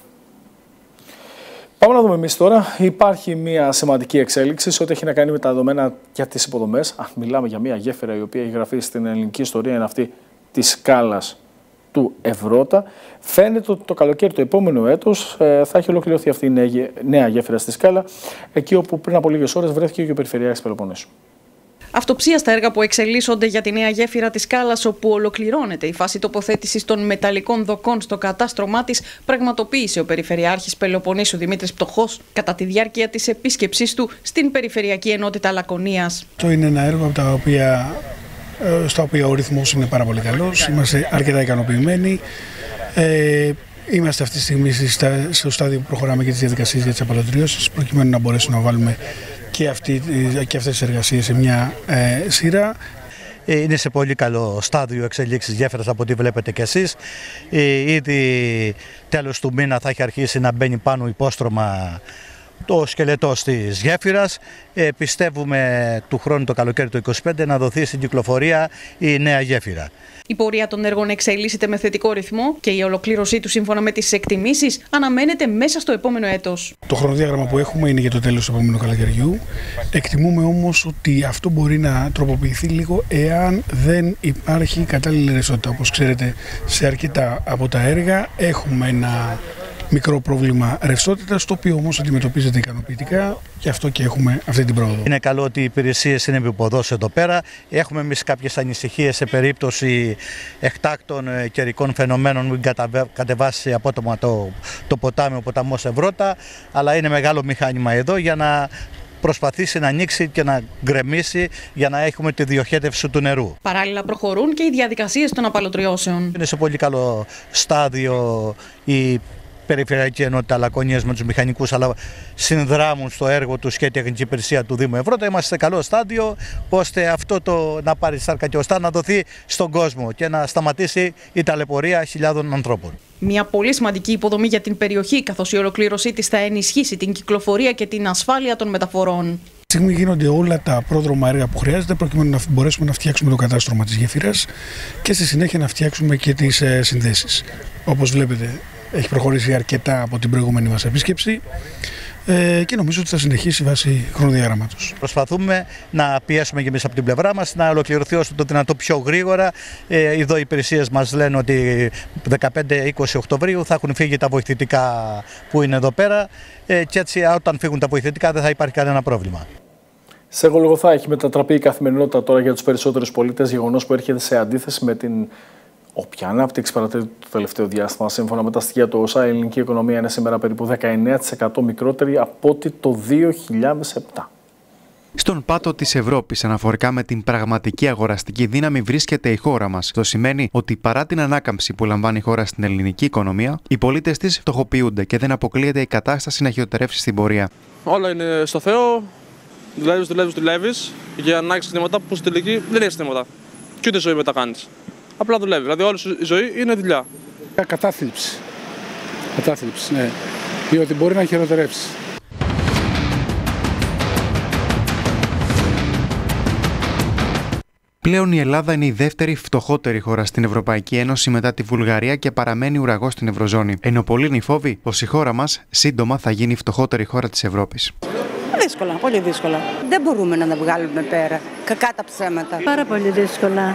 Πάμε να δούμε εμείς τώρα. Υπάρχει μια σημαντική εξέλιξη σε ό,τι έχει να κάνει με τα δεδομένα για τις υποδομές. Α, μιλάμε για μια γέφυρα η οποία έχει γραφεί στην ελληνική ιστορία, είναι αυτή της σκάλας του Ευρώτα. Φαίνεται ότι το καλοκαίρι το επόμενο έτος ε, θα έχει ολοκληρωθεί αυτή η νέα γέφυρα στη Σκάλα, εκεί όπου πριν από λίγες ώρες βρέθηκε και ο Περιφερειάρχης Πελοποννήσου. Αυτοψία στα έργα που εξελίσσονται για τη νέα γέφυρα της Σκάλας, όπου ολοκληρώνεται η φάση τοποθέτησης των μεταλλικών δοκών στο κατάστρωμά της, πραγματοποίησε ο Περιφερειάρχης Πελοποννήσου Δημήτρης Πτωχός κατά τη διάρκεια της επίσκεψής του στην Περιφερειακή Ενότητα Λακωνίας. Αυτό είναι ένα έργο από τα οποία, στα οποία ο ρυθμός είναι πάρα πολύ καλός. Είμαστε αρκετά ικανοποιημένοι. Ε, είμαστε αυτή τη στιγμή στο στάδιο που προχωράμε και τις διαδικασίες για τις απαλωτριώσεις, προκειμένου να μπορέσουμε να βάλουμε και, αυτή, και αυτές τις εργασίες σε μια ε, σειρά. Είναι σε πολύ καλό στάδιο εξελίξης γέφυρας από ό,τι βλέπετε κι εσείς. Ε, ήδη τέλος του μήνα θα έχει αρχίσει να μπαίνει πάνω υπόστρωμα το σκελετός της γέφυρας. Ε, πιστεύουμε του χρόνου το καλοκαίρι του είκοσι πέντε να δοθεί στην κυκλοφορία η νέα γέφυρα. Η πορεία των έργων εξελίσσεται με θετικό ρυθμό και η ολοκλήρωσή του σύμφωνα με τις εκτιμήσεις αναμένεται μέσα στο επόμενο έτος. Το χρονοδιάγραμμα που έχουμε είναι για το τέλος του επόμενου καλοκαιριού. Εκτιμούμε όμως ότι αυτό μπορεί να τροποποιηθεί λίγο εάν δεν υπάρχει κατάλληλη ρευστότητα. Όπως ξέρετε, σε αρκετά από τα έργα έχουμε ένα μικρό πρόβλημα ρευστότητας, το οποίο όμως αντιμετωπίζεται ικανοποιητικά, γι' αυτό και έχουμε αυτή την πρόοδο. Είναι καλό ότι οι υπηρεσίες είναι επιποδός εδώ πέρα. Έχουμε εμείς κάποιες ανησυχίες σε περίπτωση εκτάκτων καιρικών φαινομένων, μην κατεβάσει απότομα το, το ποτάμι, ο ποταμός Ευρώτα, αλλά είναι μεγάλο μηχάνημα εδώ για να προσπαθήσει να ανοίξει και να γκρεμίσει για να έχουμε τη διοχέτευση του νερού. Παράλληλα προχωρούν και οι διαδικασίες των απαλωτριώσεων. Είναι σε πολύ καλό στάδιο η Περιφερειακή Ενότητα Λακωνίας με τους μηχανικούς, αλλά συνδράμουν στο έργο τους και η τεχνική υπηρεσία του Δήμου Ευρώτα. Είμαστε σε καλό στάδιο ώστε αυτό το να πάρει σάρκα και οστά, να δοθεί στον κόσμο και να σταματήσει η ταλαιπωρία χιλιάδων ανθρώπων. Μια πολύ σημαντική υποδομή για την περιοχή, καθώς η ολοκλήρωσή της θα ενισχύσει την κυκλοφορία και την ασφάλεια των μεταφορών. Στη στιγμή γίνονται όλα τα πρόδρομα έργα που χρειάζεται προκειμένου να μπορέσουμε να φτιάξουμε το κατάστρωμα της γέφυρας και στη συνέχεια να φτιάξουμε και τις ε, συνδέσεις. Όπως βλέπετε, έχει προχωρήσει αρκετά από την προηγούμενη μας επίσκεψη ε, και νομίζω ότι θα συνεχίσει βάσει χρονοδιαγράμματος. Προσπαθούμε να πιέσουμε και εμείς από την πλευρά μας να ολοκληρωθεί όσο το δυνατό πιο γρήγορα. Ε, εδώ οι υπηρεσίες μας λένε ότι δεκαπέντε είκοσι Οκτωβρίου θα έχουν φύγει τα βοηθητικά που είναι εδώ πέρα ε, και έτσι όταν φύγουν τα βοηθητικά δεν θα υπάρχει κανένα πρόβλημα. Σε Γολγοθά έχει μετατραπεί η καθημερινότητα τώρα για τους περισσότερους πολίτες, γεγονός που έρχεται σε αντίθεση με την όποια ανάπτυξη παρατηρείται το τελευταίο διάστημα. Σύμφωνα με τα στοιχεία του ΟΣΑ, η ελληνική οικονομία είναι σήμερα περίπου δεκαεννέα τοις εκατό μικρότερη από ό,τι το δύο χιλιάδες επτά. Στον πάτο της Ευρώπης, αναφορικά με την πραγματική αγοραστική δύναμη, βρίσκεται η χώρα μας. Αυτό σημαίνει ότι παρά την ανάκαμψη που λαμβάνει η χώρα στην ελληνική οικονομία, οι πολίτες της φτωχοποιούνται και δεν αποκλείεται η κατάσταση να χειροτερεύσει στην πορεία. Όλα είναι στο Θεό. Δουλεύει, δουλεύει, δουλεύει για να έχει συστήματα που στην τελική δεν έχει συστήματα. Και ούτε ζωή μετά κάνει. Απλά δουλεύει. Δηλαδή, όλη η ζωή είναι δουλειά. Κατάθλιψη. Κατάθλιψη, ναι. Διότι μπορεί να χειροτερεύσει. Πλέον η Ελλάδα είναι η δεύτερη φτωχότερη χώρα στην Ευρωπαϊκή Ένωση μετά τη Βουλγαρία και παραμένει ουραγός στην Ευρωζώνη. Ενώ πολλοί είναι οι φόβοι πως η χώρα μας σύντομα θα γίνει η φτωχότερη χώρα της Ευρώπης. Δύσκολα, πολύ δύσκολα. Δεν μπορούμε να τα βγάλουμε πέρα. Κακά τα ψέματα. Πάρα πολύ δύσκολα.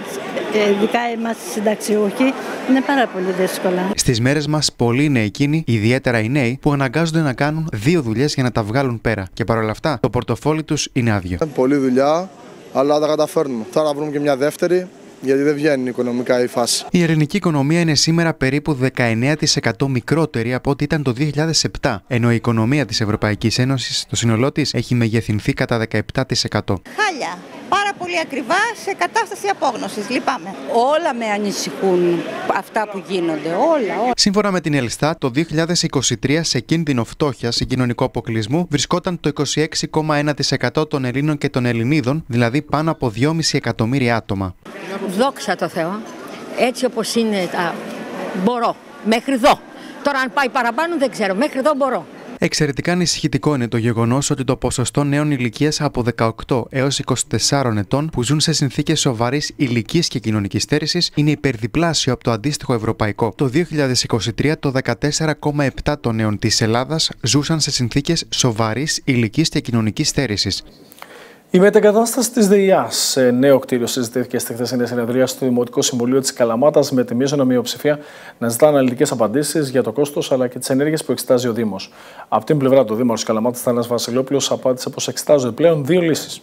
Ειδικά εμάς οι συνταξιούχοι είναι πάρα πολύ δύσκολα. Στις μέρες μας, πολλοί είναι εκείνοι, ιδιαίτερα οι νέοι, που αναγκάζονται να κάνουν δύο δουλειές για να τα βγάλουν πέρα. Και παρόλα αυτά, το πορτοφόλι τους είναι άδειο. Πολλή δουλειά, αλλά τα καταφέρνουμε. Θα να βρούμε και μια δεύτερη, γιατί δεν βγαίνει οικονομικά η φάση. Η ελληνική οικονομία είναι σήμερα περίπου δεκαεννέα τοις εκατό μικρότερη από ό,τι ήταν το δύο χιλιάδες επτά, ενώ η οικονομία της Ευρωπαϊκής Ένωσης, το σύνολό της, έχει μεγεθυνθεί κατά δεκαεπτά τοις εκατό. Χάλια. Πάρα πολύ ακριβά, σε κατάσταση απόγνωσης. Λυπάμαι. Όλα με ανησυχούν αυτά που γίνονται. Όλα, όλα. Σύμφωνα με την Ελστάτ, το δύο χιλιάδες είκοσι τρία σε κίνδυνο φτώχειας ή κοινωνικού αποκλεισμού βρισκόταν το είκοσι έξι κόμμα ένα τοις εκατό των Ελλήνων και των Ελληνίδων, δηλαδή πάνω από δυόμισι εκατομμύρια άτομα. Δόξα τω Θεώ. Έτσι όπως είναι, α, μπορώ. Μέχρι εδώ. Τώρα αν πάει παραπάνω δεν ξέρω. Μέχρι εδώ μπορώ. Εξαιρετικά ανησυχητικό είναι το γεγονός ότι το ποσοστό νέων ηλικίας από δεκαοκτώ έως είκοσι τεσσάρων ετών που ζουν σε συνθήκες σοβαρής ηλικίας και κοινωνικής στέρησης είναι υπερδιπλάσιο από το αντίστοιχο ευρωπαϊκό. Το δύο χιλιάδες είκοσι τρία το δεκατέσσερα κόμμα επτά των νέων της Ελλάδας ζούσαν σε συνθήκες σοβαρής ηλικίας και κοινωνικής στέρησης. Η μετεγκατάσταση της ΔΕΙΑ σε νέο κτίριο συζητήθηκε στη χθεσινή συνεδρία στο Δημοτικό Συμβουλίο της Καλαμάτας με τη μείζωνα μειοψηφία να ζητά αναλυτικές απαντήσεις για το κόστος αλλά και τις ενέργειες που εξετάζει ο Δήμος. Από την πλευρά του Δήμαρχου της Καλαμάτας, Θανάσης Βασιλόπουλος, απάντησε πως εξετάζονται πλέον δύο λύσεις.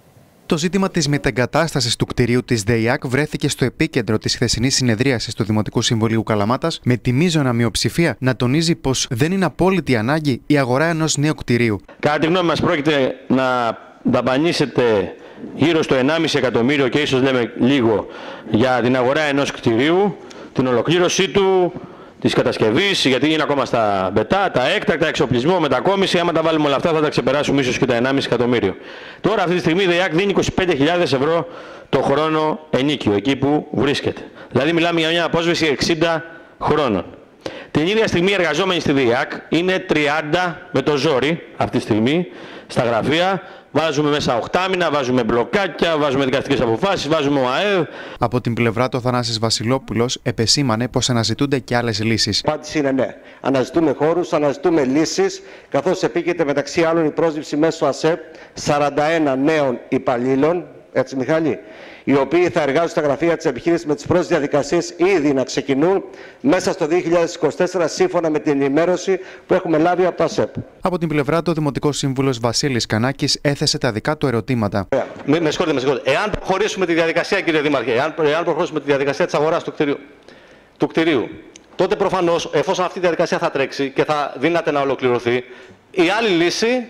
Το ζήτημα της μετεγκατάστασης του κτηρίου της ΔΕΙΑΚ βρέθηκε στο επίκεντρο της χθεσινής συνεδρίασης του Δημοτικού Συμβουλίου Καλαμάτας, με τη μείζωνα μειοψηφία να τονίζει πως δεν είναι απόλυτη ανάγκη η αγορά ενός νέου κτηρίου. Κατά τη γνώμη μας, πρόκειται να δαπανίσετε γύρω στο ενάμιση εκατομμύριο και ίσως λέμε λίγο για την αγορά ενός κτηρίου, την ολοκλήρωσή του, της κατασκευής, γιατί είναι ακόμα στα μπετά, τα έκτακτα, εξοπλισμό, μετακόμιση. Άμα τα βάλουμε όλα αυτά θα τα ξεπεράσουμε ίσως και τα ενάμιση εκατομμύριο. Τώρα αυτή τη στιγμή η ΔΕΙΑΚ δίνει είκοσι πέντε χιλιάδες ευρώ το χρόνο ενίκιο, εκεί που βρίσκεται. Δηλαδή μιλάμε για μια απόσβεση εξήντα χρόνων. Την ίδια στιγμή οι εργαζόμενοι στη ΔΙΑΚ είναι τριάντα με το ζόρι αυτή τη στιγμή στα γραφεία. Βάζουμε μέσα οχτάμινα, βάζουμε μπλοκάκια, βάζουμε δικαστικές αποφάσεις, βάζουμε ΟΑΕΔ. Από την πλευρά του, ο Θανάσης Βασιλόπουλος επεσήμανε πως αναζητούνται και άλλες λύσεις. Η απάντηση είναι ναι. Αναζητούμε χώρους, αναζητούμε λύσεις, καθώς επίκειται μεταξύ άλλων η πρόσληψη μέσω ΑΣΕΠ σαράντα ένα νέων υπαλλήλων, έτσι Μιχάλη, οι οποίοι θα εργάζονται στα γραφεία της επιχείρησης με τις πρώτες διαδικασίες ήδη να ξεκινούν μέσα στο δύο χιλιάδες είκοσι τέσσερα σύμφωνα με την ενημέρωση που έχουμε λάβει από το ΑΣΕΠ. Από την πλευρά του, ο Δημοτικός Σύμβουλος Βασίλης Κανάκης έθεσε τα δικά του ερωτήματα. Με, με συγχωρείτε, με συγχωρείτε. Εάν προχωρήσουμε τη διαδικασία, κύριε Δήμαρχε, εάν, εάν προχωρήσουμε τη διαδικασία της αγοράς του κτηρίου, του κτηρίου, τότε προφανώς, εφόσον αυτή η διαδικασία θα τρέξει και θα δύναται να ολοκληρωθεί, η άλλη λύση,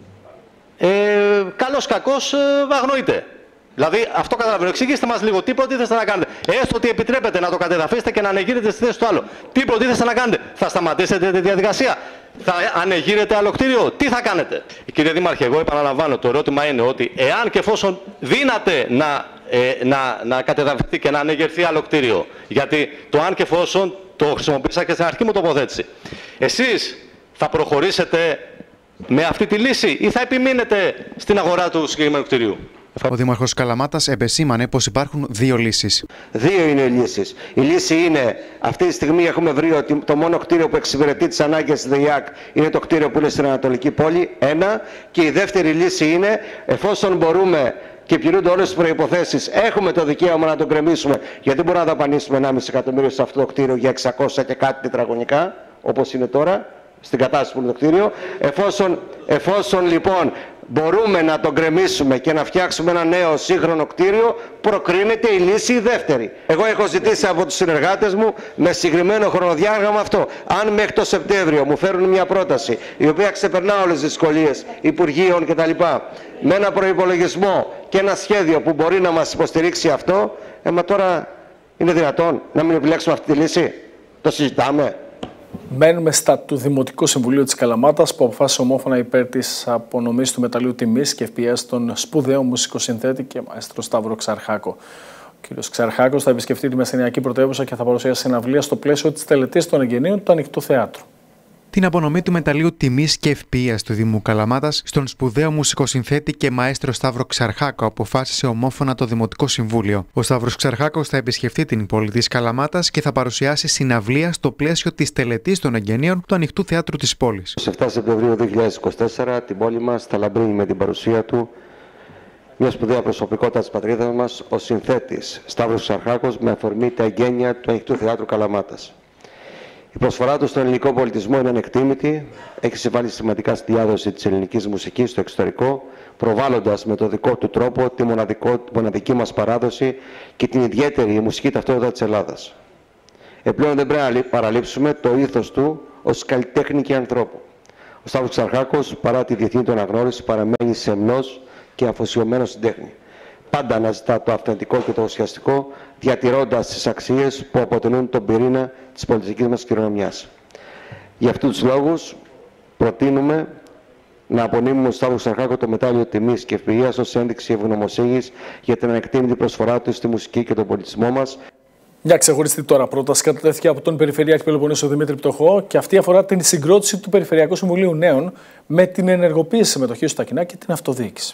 ε, καλώς κακώς, ε, αγνοείται. Δηλαδή, αυτό καταλαβαίνω. Εξηγήστε μας λίγο τι προτίθεστε να κάνετε. Έστω ότι επιτρέπετε να το κατεδαφίσετε και να ανεγείρετε στη θέση του άλλου. Τι προτίθεστε να κάνετε. Θα σταματήσετε τη διαδικασία. Θα ανεγείρετε άλλο κτίριο. Τι θα κάνετε. Κύριε Δήμαρχε, εγώ επαναλαμβάνω. Το ερώτημα είναι ότι εάν και εφόσον δύναται να, ε, να, να κατεδαφιστεί και να ανεγερθεί άλλο κτίριο. Γιατί το αν και εφόσον το χρησιμοποίησα και στην αρχική μου τοποθέτηση. Εσείς θα προχωρήσετε με αυτή τη λύση ή θα επιμείνετε στην αγορά του συγκεκριμένου κτιρίου. Ο Δήμαρχος Καλαμάτας επεσήμανε πως υπάρχουν δύο λύσεις. Δύο είναι οι λύσεις. Η λύση είναι, αυτή τη στιγμή έχουμε βρει ότι το μόνο κτίριο που εξυπηρετεί τις ανάγκες της ΔΕΙΑΚ είναι το κτίριο που είναι στην Ανατολική Πόλη. Ένα. Και η δεύτερη λύση είναι, εφόσον μπορούμε και πληρούνται όλες τις προϋποθέσεις, έχουμε το δικαίωμα να τον κρεμίσουμε, γιατί μπορούμε να δαπανίσουμε ενάμιση εκατομμύριο σε αυτό το κτίριο για εξακόσια και κάτι τετραγωνικά, όπως είναι τώρα, στην κατάσταση που είναι το κτίριο. Εφόσον, εφόσον λοιπόν μπορούμε να τον γκρεμίσουμε και να φτιάξουμε ένα νέο σύγχρονο κτίριο, προκρίνεται η λύση η δεύτερη. Εγώ έχω ζητήσει από τους συνεργάτες μου με συγκεκριμένο χρονοδιάγραμμα αυτό. Αν μέχρι το Σεπτέμβριο μου φέρουν μια πρόταση η οποία ξεπερνά όλες τις δυσκολίες Υπουργείων κτλ. Με ένα προϋπολογισμό και ένα σχέδιο που μπορεί να μας υποστηρίξει αυτό, ε, μα τώρα είναι δυνατόν να μην επιλέξουμε αυτή τη λύση. Το συζητάμε. Μένουμε στα του Δημοτικού Συμβουλίου της Καλαμάτας που αποφάσισε ομόφωνα υπέρ της απονομής του μεταλλείου τιμής και ευφυΐας στον σπουδαίο μουσικοσυνθέτη και μαέστρο Σταύρο Ξαρχάκο. Ο κ. Ξαρχάκος θα επισκεφτεί τη Μεσσηνιακή Πρωτεύουσα και θα παρουσιάσει συναυλία στο πλαίσιο της τελετής των εγγενείων του Ανοιχτού Θεάτρου. Την απονομή του μεταλλείου τιμής και ευφυΐας του Δήμου Καλαμάτας στον σπουδαίο μουσικοσυνθέτη και μαέστρο Σταύρο Ξαρχάκο αποφάσισε ομόφωνα το Δημοτικό Συμβούλιο. Ο Σταύρος Ξαρχάκος θα επισκεφτεί την πόλη της Καλαμάτας και θα παρουσιάσει συναυλία στο πλαίσιο της τελετής των εγγενείων του Ανοιχτού Θεάτρου της πόλης. Στις επτά Σεπτεμβρίου δύο χιλιάδες είκοσι τέσσερα την πόλη μας θα λαμπρύνει με την παρουσία του μια σπουδαία προσωπικότητα της πατρίδας μας, ο συνθέτης Σταύρος Ξαρχάκος, με αφορμή τα εγγένεια του Ανοιχτού Θεάτρου Καλαμάτας. Η προσφορά του στον ελληνικό πολιτισμό είναι ανεκτήμητη, έχει συμβάλει σημαντικά στη διάδοση της ελληνικής μουσικής στο εξωτερικό, προβάλλοντας με το δικό του τρόπο τη μοναδικό, μοναδική μας παράδοση και την ιδιαίτερη μουσική ταυτότητα της Ελλάδας. Επιπλέον δεν πρέπει να παραλείψουμε το ήθος του ως καλλιτέχνη και ανθρώπου. Ο Σταύρος Ξαρχάκος, παρά τη διεθνή του αναγνώριση, παραμένει σεμνός και αφοσιωμένος στην τέχνη. Πάντα αναζητά το αυθεντικό και το ουσιαστικό, διατηρώντας τις αξίες που αποτελούν τον πυρήνα της πολιτικής μας κληρονομιάς. Για αυτούς τους λόγους προτείνουμε να απονείμουμε στο Σταύρο Ξαρχάκο το μετάλλιο τιμής και ευφυΐας ως ένδειξη ευγνωμοσύνης για την ανεκτήμητη προσφορά του στη μουσική και τον πολιτισμό μας. Μια ξεχωριστή τώρα πρόταση κατατέθηκε από τον Περιφερειάρχη Πελοποννήσου Δημήτρη Πτωχό και αυτή αφορά την συγκρότηση του Περιφερειακού Συμβουλίου Νέων με την ενεργοποίηση συμμετοχής στα κοινά και την αυτοδιοίκηση.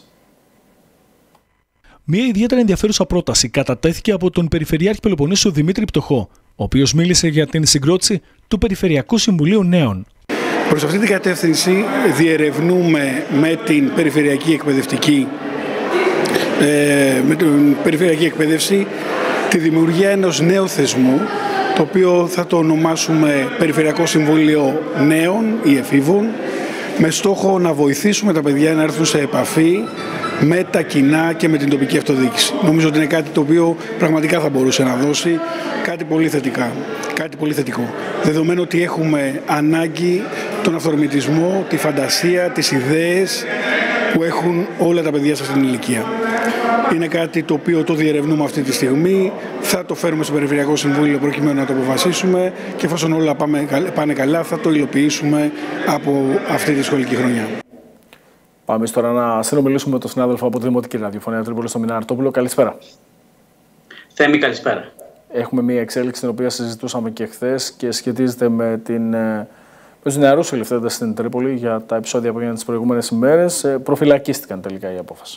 Μια ιδιαίτερα ενδιαφέρουσα πρόταση κατατέθηκε από τον Περιφερειάρχη Πελοποννήσου Δημήτρη Πτωχό, ο οποίος μίλησε για την συγκρότηση του Περιφερειακού Συμβουλίου Νέων. Προς αυτή την κατεύθυνση διερευνούμε με την Περιφερειακή Εκπαιδευτική, ε, με την Περιφερειακή Εκπαίδευση τη δημιουργία ενός νέου θεσμού, το οποίο θα το ονομάσουμε Περιφερειακό Συμβούλιο Νέων ή Εφήβων, με στόχο να βοηθήσουμε τα παιδιά να έρθουν σε επαφή με τα κοινά και με την τοπική αυτοδιοίκηση. Νομίζω ότι είναι κάτι το οποίο πραγματικά θα μπορούσε να δώσει κάτι πολύ θετικά, κάτι πολύ θετικό. Δεδομένου ότι έχουμε ανάγκη τον αυθορμητισμό, τη φαντασία, τις ιδέες που έχουν όλα τα παιδιά σε αυτήν την ηλικία. Είναι κάτι το οποίο το διερευνούμε αυτή τη στιγμή, θα το φέρουμε στο Περιφερειακό Συμβούλιο προκειμένου να το αποφασίσουμε και εφόσον όλα πάμε, πάνε καλά θα το υλοποιήσουμε από αυτή τη σχολική χρονιά. Πάμε τώρα να συνομιλήσουμε με τον συνάδελφο από τη Δημοτική Ραδιοφωνία Τρίπολης, τον Μινά Αρτόπουλο. Καλησπέρα. Θέμη, καλησπέρα. έχουμε μια εξέλιξη την οποία συζητούσαμε και χθες και σχετίζεται με, την, με τους νεαρούς συλληφθέντες στην Τρίπολη για τα επεισόδια που έγιναν τις προηγούμενες ημέρες. Προφυλακίστηκαν τελικά η απόφαση.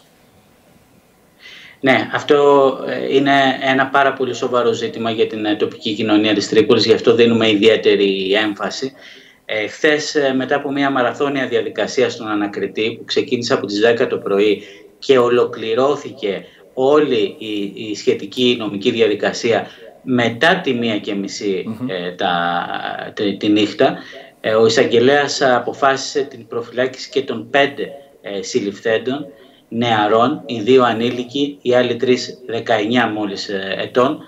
Ναι, αυτό είναι ένα πάρα πολύ σοβαρό ζήτημα για την τοπική κοινωνία της Τρίπολης, γι' αυτό δίνουμε ιδιαίτερη έμφαση. Ε, χθες, μετά από μια μαραθώνια διαδικασία στον ανακριτή που ξεκίνησε από τις δέκα το πρωί και ολοκληρώθηκε όλη η, η σχετική νομική διαδικασία μετά τη μία και μισή mm-hmm. ε, τα, τη, τη νύχτα, ε, ο εισαγγελέας αποφάσισε την προφυλάκηση και των πέντε ε, συλληφθέντων νεαρών, οι δύο ανήλικοι, οι άλλοι τρεις δεκαεννιά μόλις ετών,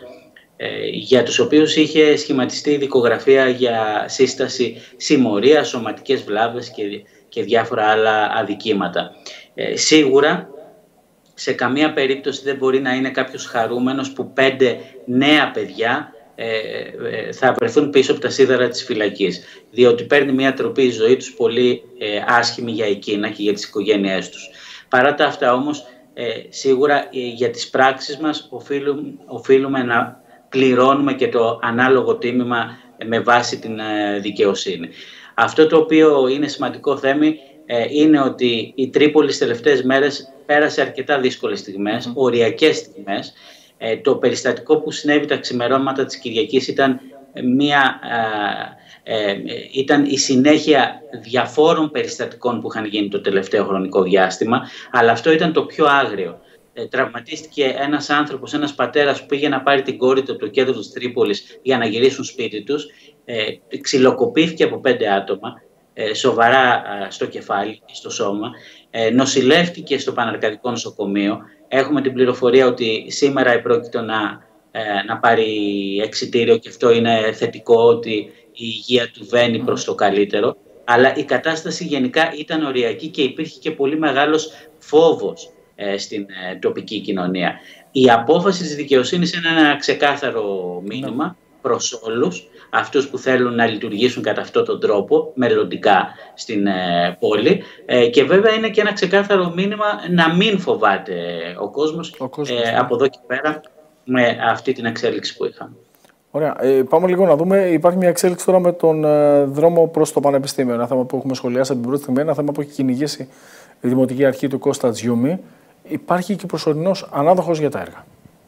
για τους οποίους είχε σχηματιστεί δικογραφία για σύσταση συμμορίας, σωματικές βλάβες και, και διάφορα άλλα αδικήματα. Ε, σίγουρα σε καμία περίπτωση δεν μπορεί να είναι κάποιος χαρούμενος που πέντε νέα παιδιά ε, ε, θα βρεθούν πίσω από τα σίδερα της φυλακής, διότι παίρνει μια τροπή η ζωή τους πολύ ε, άσχημη για εκείνα και για τις οικογένειές τους. Παρά τα αυτά όμως, ε, σίγουρα ε, για τις πράξεις μας οφείλουμε, οφείλουμε να πληρώνουμε και το ανάλογο τίμημα ε, με βάση την ε, δικαιοσύνη. Αυτό το οποίο είναι σημαντικό θέμα ε, είναι ότι η Τρίπολη τις τελευταίες μέρες πέρασε αρκετά δύσκολες στιγμές, mm. οριακές στιγμές. Ε, το περιστατικό που συνέβη τα ξημερώματα της Κυριακής ήταν μια... Ε, Ε, ήταν η συνέχεια διαφόρων περιστατικών που είχαν γίνει το τελευταίο χρονικό διάστημα, αλλά αυτό ήταν το πιο άγριο. Ε, τραυματίστηκε ένας άνθρωπος, ένας πατέρας που πήγε να πάρει την κόρη του από το κέντρο της Τρίπολης για να γυρίσουν σπίτι τους, ε, ξυλοκοπήθηκε από πέντε άτομα, ε, σοβαρά ε, στο κεφάλι και στο σώμα, ε, νοσηλεύτηκε στο Παναρκαδικό Νοσοκομείο. Έχουμε την πληροφορία ότι σήμερα επρόκειτο να, ε, να πάρει εξιτήριο και αυτό είναι θετικό, ότι η υγεία του βαίνει προς το καλύτερο, αλλά η κατάσταση γενικά ήταν οριακή και υπήρχε και πολύ μεγάλος φόβος ε, στην ε, τοπική κοινωνία. Η απόφαση της δικαιοσύνης είναι ένα ξεκάθαρο μήνυμα προς όλους αυτούς που θέλουν να λειτουργήσουν κατά αυτόν τον τρόπο μελλοντικά στην ε, πόλη ε, και βέβαια είναι και ένα ξεκάθαρο μήνυμα να μην φοβάται ο κόσμος, ο κόσμος ε, από εδώ και πέρα με αυτή την εξέλιξη που είχαμε. Ωραία. Ε, πάμε λίγο να δούμε. Υπάρχει μια εξέλιξη τώρα με τον ε, δρόμο προς το Πανεπιστήμιο. Ένα θέμα που έχουμε σχολιάσει από την πρώτη στιγμή, ένα θέμα που έχει κυνηγήσει η Δημοτική Αρχή του Κώστα Τζιούμι. Υπάρχει και προσωρινός ανάδοχος για τα έργα.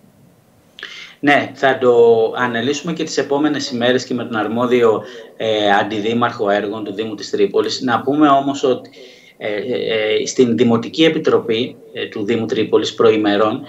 Ναι, θα το αναλύσουμε και τις επόμενες ημέρες και με τον αρμόδιο ε, αντιδήμαρχο έργων του Δήμου της Τρίπολης. Να πούμε όμως ότι ε, ε, στην Δημοτική Επιτροπή ε, του Δήμου Τρίπολης προημερών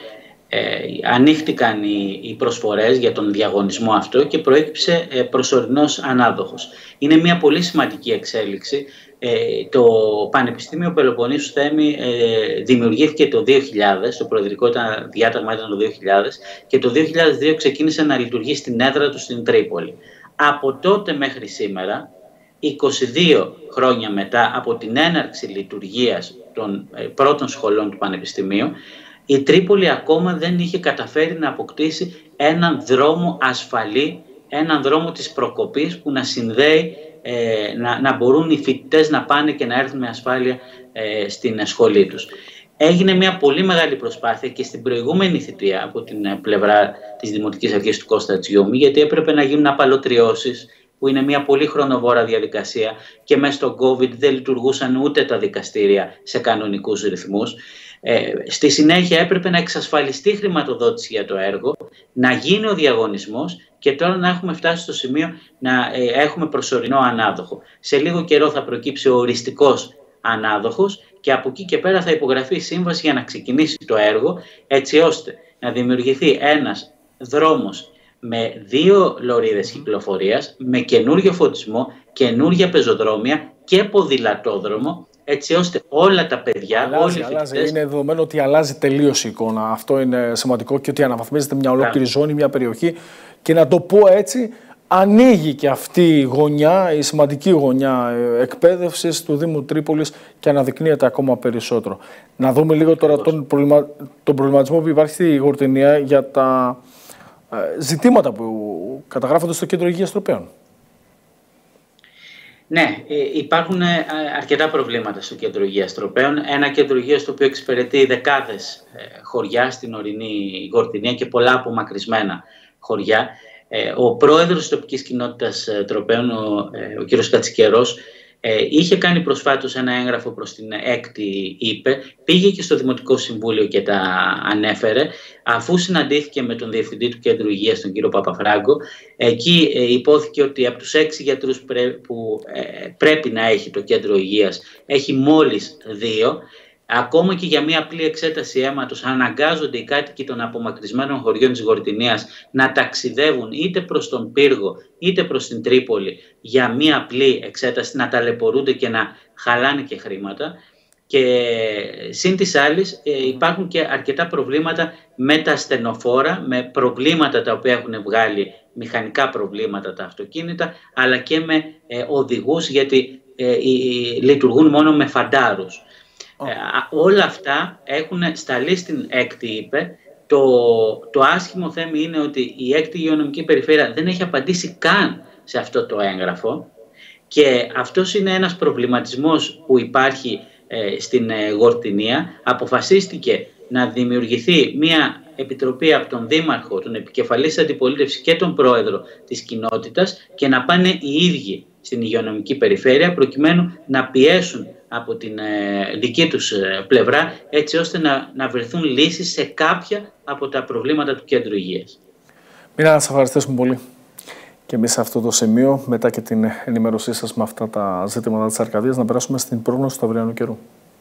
Ε, ανοίχτηκαν οι, οι προσφορές για τον διαγωνισμό αυτό και προέκυψε ε, προσωρινός ανάδοχος. Είναι μια πολύ σημαντική εξέλιξη. Ε, το Πανεπιστήμιο Πελοποννήσου Θέμη ε, δημιουργήθηκε το δύο χιλιάδες, το προεδρικό ήταν, διάταγμα ήταν το δύο χιλιάδες και το δύο χιλιάδες δύο ξεκίνησε να λειτουργεί στην έδρα του στην Τρίπολη. Από τότε μέχρι σήμερα, είκοσι δύο χρόνια μετά από την έναρξη λειτουργίας των ε, πρώτων σχολών του Πανεπιστημίου, η Τρίπολη ακόμα δεν είχε καταφέρει να αποκτήσει έναν δρόμο ασφαλή, έναν δρόμο της προκοπής που να συνδέει, ε, να, να μπορούν οι φοιτητές να πάνε και να έρθουν με ασφάλεια ε, στην σχολή τους. Έγινε μια πολύ μεγάλη προσπάθεια και στην προηγούμενη θητεία από την πλευρά της Δημοτικής Αρχής του Κώστα Τζιούμι, γιατί έπρεπε να γίνουν απαλωτριώσεις, που είναι μια πολύ χρονοβόρα διαδικασία και μέσα στο COVID δεν λειτουργούσαν ούτε τα δικαστήρια σε κανονικούς ρυθμούς. Ε, στη συνέχεια έπρεπε να εξασφαλιστεί χρηματοδότηση για το έργο, να γίνει ο διαγωνισμός και τώρα να έχουμε φτάσει στο σημείο να ε, έχουμε προσωρινό ανάδοχο. Σε λίγο καιρό θα προκύψει ο οριστικός ανάδοχος και από εκεί και πέρα θα υπογραφεί η σύμβαση για να ξεκινήσει το έργο, έτσι ώστε να δημιουργηθεί ένας δρόμος με δύο λωρίδες κυκλοφορίας, με καινούριο φωτισμό, καινούρια πεζοδρόμια και ποδηλατόδρομο, έτσι ώστε όλα τα παιδιά, αλλάζει, όλοι οι αλλάζει. φοιτητές... Είναι δεδομένο ότι αλλάζει τελείως η εικόνα. Αυτό είναι σημαντικό και ότι αναβαθμίζεται μια ολόκληρη ζώνη, μια περιοχή. Και να το πω έτσι, ανοίγει και αυτή η γωνιά, η σημαντική γωνιά εκπαίδευσης του Δήμου Τρίπολης και αναδεικνύεται ακόμα περισσότερο. Να δούμε λίγο τώρα τον, προβλημα... τον προβληματισμό που υπάρχει στη Γορτινία για τα ε, ζητήματα που καταγράφονται στο Κέντρο Υγείας Τροπέων. Ναι, υπάρχουν αρκετά προβλήματα στο Κέντρο Υγείας Τροπέων. Ένα κέντρο υγείας το οποίο εξυπηρετεί δεκάδες χωριά στην ορεινή Γορτινία και πολλά απομακρυσμένα χωριά. Ο πρόεδρος της τοπικής κοινότητας Τροπέων, ο, ο κ. Κατσικερός, είχε κάνει προσφάτως ένα έγγραφο προς την έκτη, είπε, πήγε και στο Δημοτικό Συμβούλιο και τα ανέφερε, αφού συναντήθηκε με τον Διευθυντή του Κέντρου Υγείας, τον κύριο Παπαφράγκο. Εκεί υπόθηκε ότι από τους έξι γιατρούς που πρέπει να έχει το Κέντρο Υγείας, έχει μόλις δύο. Ακόμα και για μια απλή εξέταση αίματος αναγκάζονται οι κάτοικοι των απομακρυσμένων χωριών της Γορτινίας να ταξιδεύουν είτε προς τον Πύργο είτε προς την Τρίπολη για μια απλή εξέταση, να ταλαιπωρούνται και να χαλάνε και χρήματα. Και σύν της άλλης υπάρχουν και αρκετά προβλήματα με τα στενοφόρα, με προβλήματα τα οποία έχουν βγάλει, μηχανικά προβλήματα τα αυτοκίνητα, αλλά και με ε, οδηγούς, γιατί ε, ε, λειτουργούν μόνο με φαντάρους. Oh. Ε, όλα αυτά έχουν σταλεί στην έκτη, είπε. Το, το άσχημο θέμα είναι ότι η έκτη υγειονομική περιφέρεια δεν έχει απαντήσει καν σε αυτό το έγγραφο, και αυτός είναι ένας προβληματισμός που υπάρχει ε, στην ε, Γορτινία. Αποφασίστηκε να δημιουργηθεί μια επιτροπή από τον Δήμαρχο, τον επικεφαλής αντιπολίτευση και τον πρόεδρο της κοινότητας, και να πάνε οι ίδιοι στην υγειονομική περιφέρεια προκειμένου να πιέσουν από την ε, δική τους ε, πλευρά, έτσι ώστε να, να βρεθούν λύσεις σε κάποια από τα προβλήματα του Κέντρου Υγείας. Μίνα, να σας ευχαριστήσουμε πολύ και εμείς σε αυτό το σημείο, μετά και την ενημέρωσή σας με αυτά τα ζητήματα της Αρκαδίας, να περάσουμε στην πρόγνωση του αυριανού καιρού.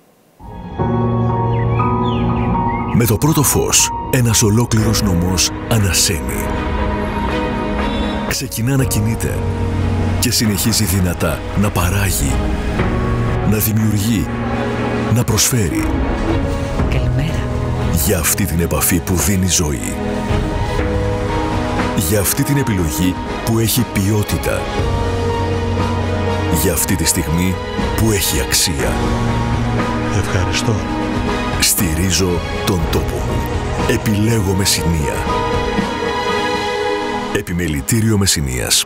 Με το πρώτο φως, ένας ολόκληρος νομός ανασένει. Ξεκινά να κινείται και συνεχίζει δυνατά να παράγει, να δημιουργεί, να προσφέρει. Καλημέρα. Για αυτή την επαφή που δίνει ζωή. Για αυτή την επιλογή που έχει ποιότητα. Για αυτή τη στιγμή που έχει αξία. Ευχαριστώ. Στηρίζω τον τόπο μου. Επιλέγω Μεσσηνία. Επιμελητήριο Μεσσηνίας.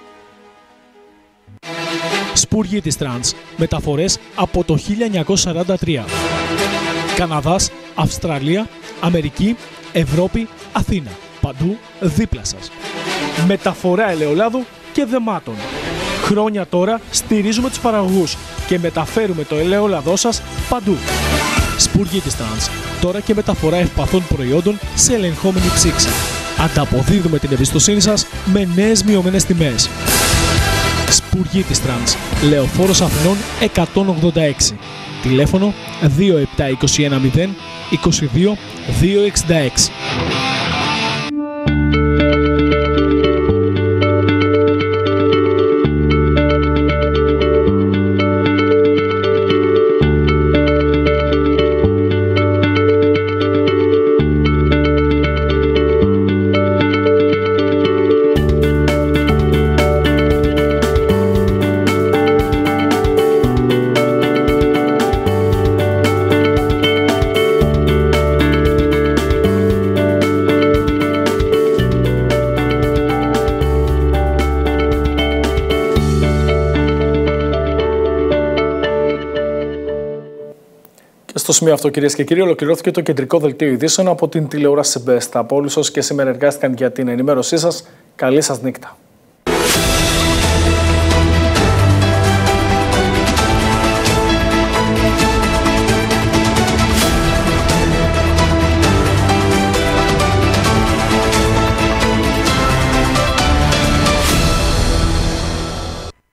Σπουργή της Τρανς. Μεταφορές από το χίλια εννιακόσια σαράντα τρία. Καναδάς, Αυστραλία, Αμερική, Ευρώπη, Αθήνα. Παντού δίπλα σας. Μεταφορά ελαιολάδου και δεμάτων. Χρόνια τώρα στηρίζουμε τους παραγωγούς και μεταφέρουμε το ελαιόλαδό σας παντού. Σπουργή της Τρανς. Τώρα και μεταφορά ευπαθών προϊόντων σε ελεγχόμενη ψήξη. Ανταποδίδουμε την εμπιστοσύνη σας με νέες μειωμένες τιμές. Σπουργή της Τρανς. Λεωφόρος Αθηνών εκατόν ογδόντα έξι. Τηλέφωνο δύο επτά δύο ένα μηδέν είκοσι δύο δύο εξήντα έξι. Στο σημείο αυτό, κυρίες και κύριοι, ολοκληρώθηκε το κεντρικό δελτίο ειδήσεων από την τηλεόραση Best. Από όλους όσοι και σήμερα εργάστηκαν για την ενημέρωσή σας, καλή σας νύχτα.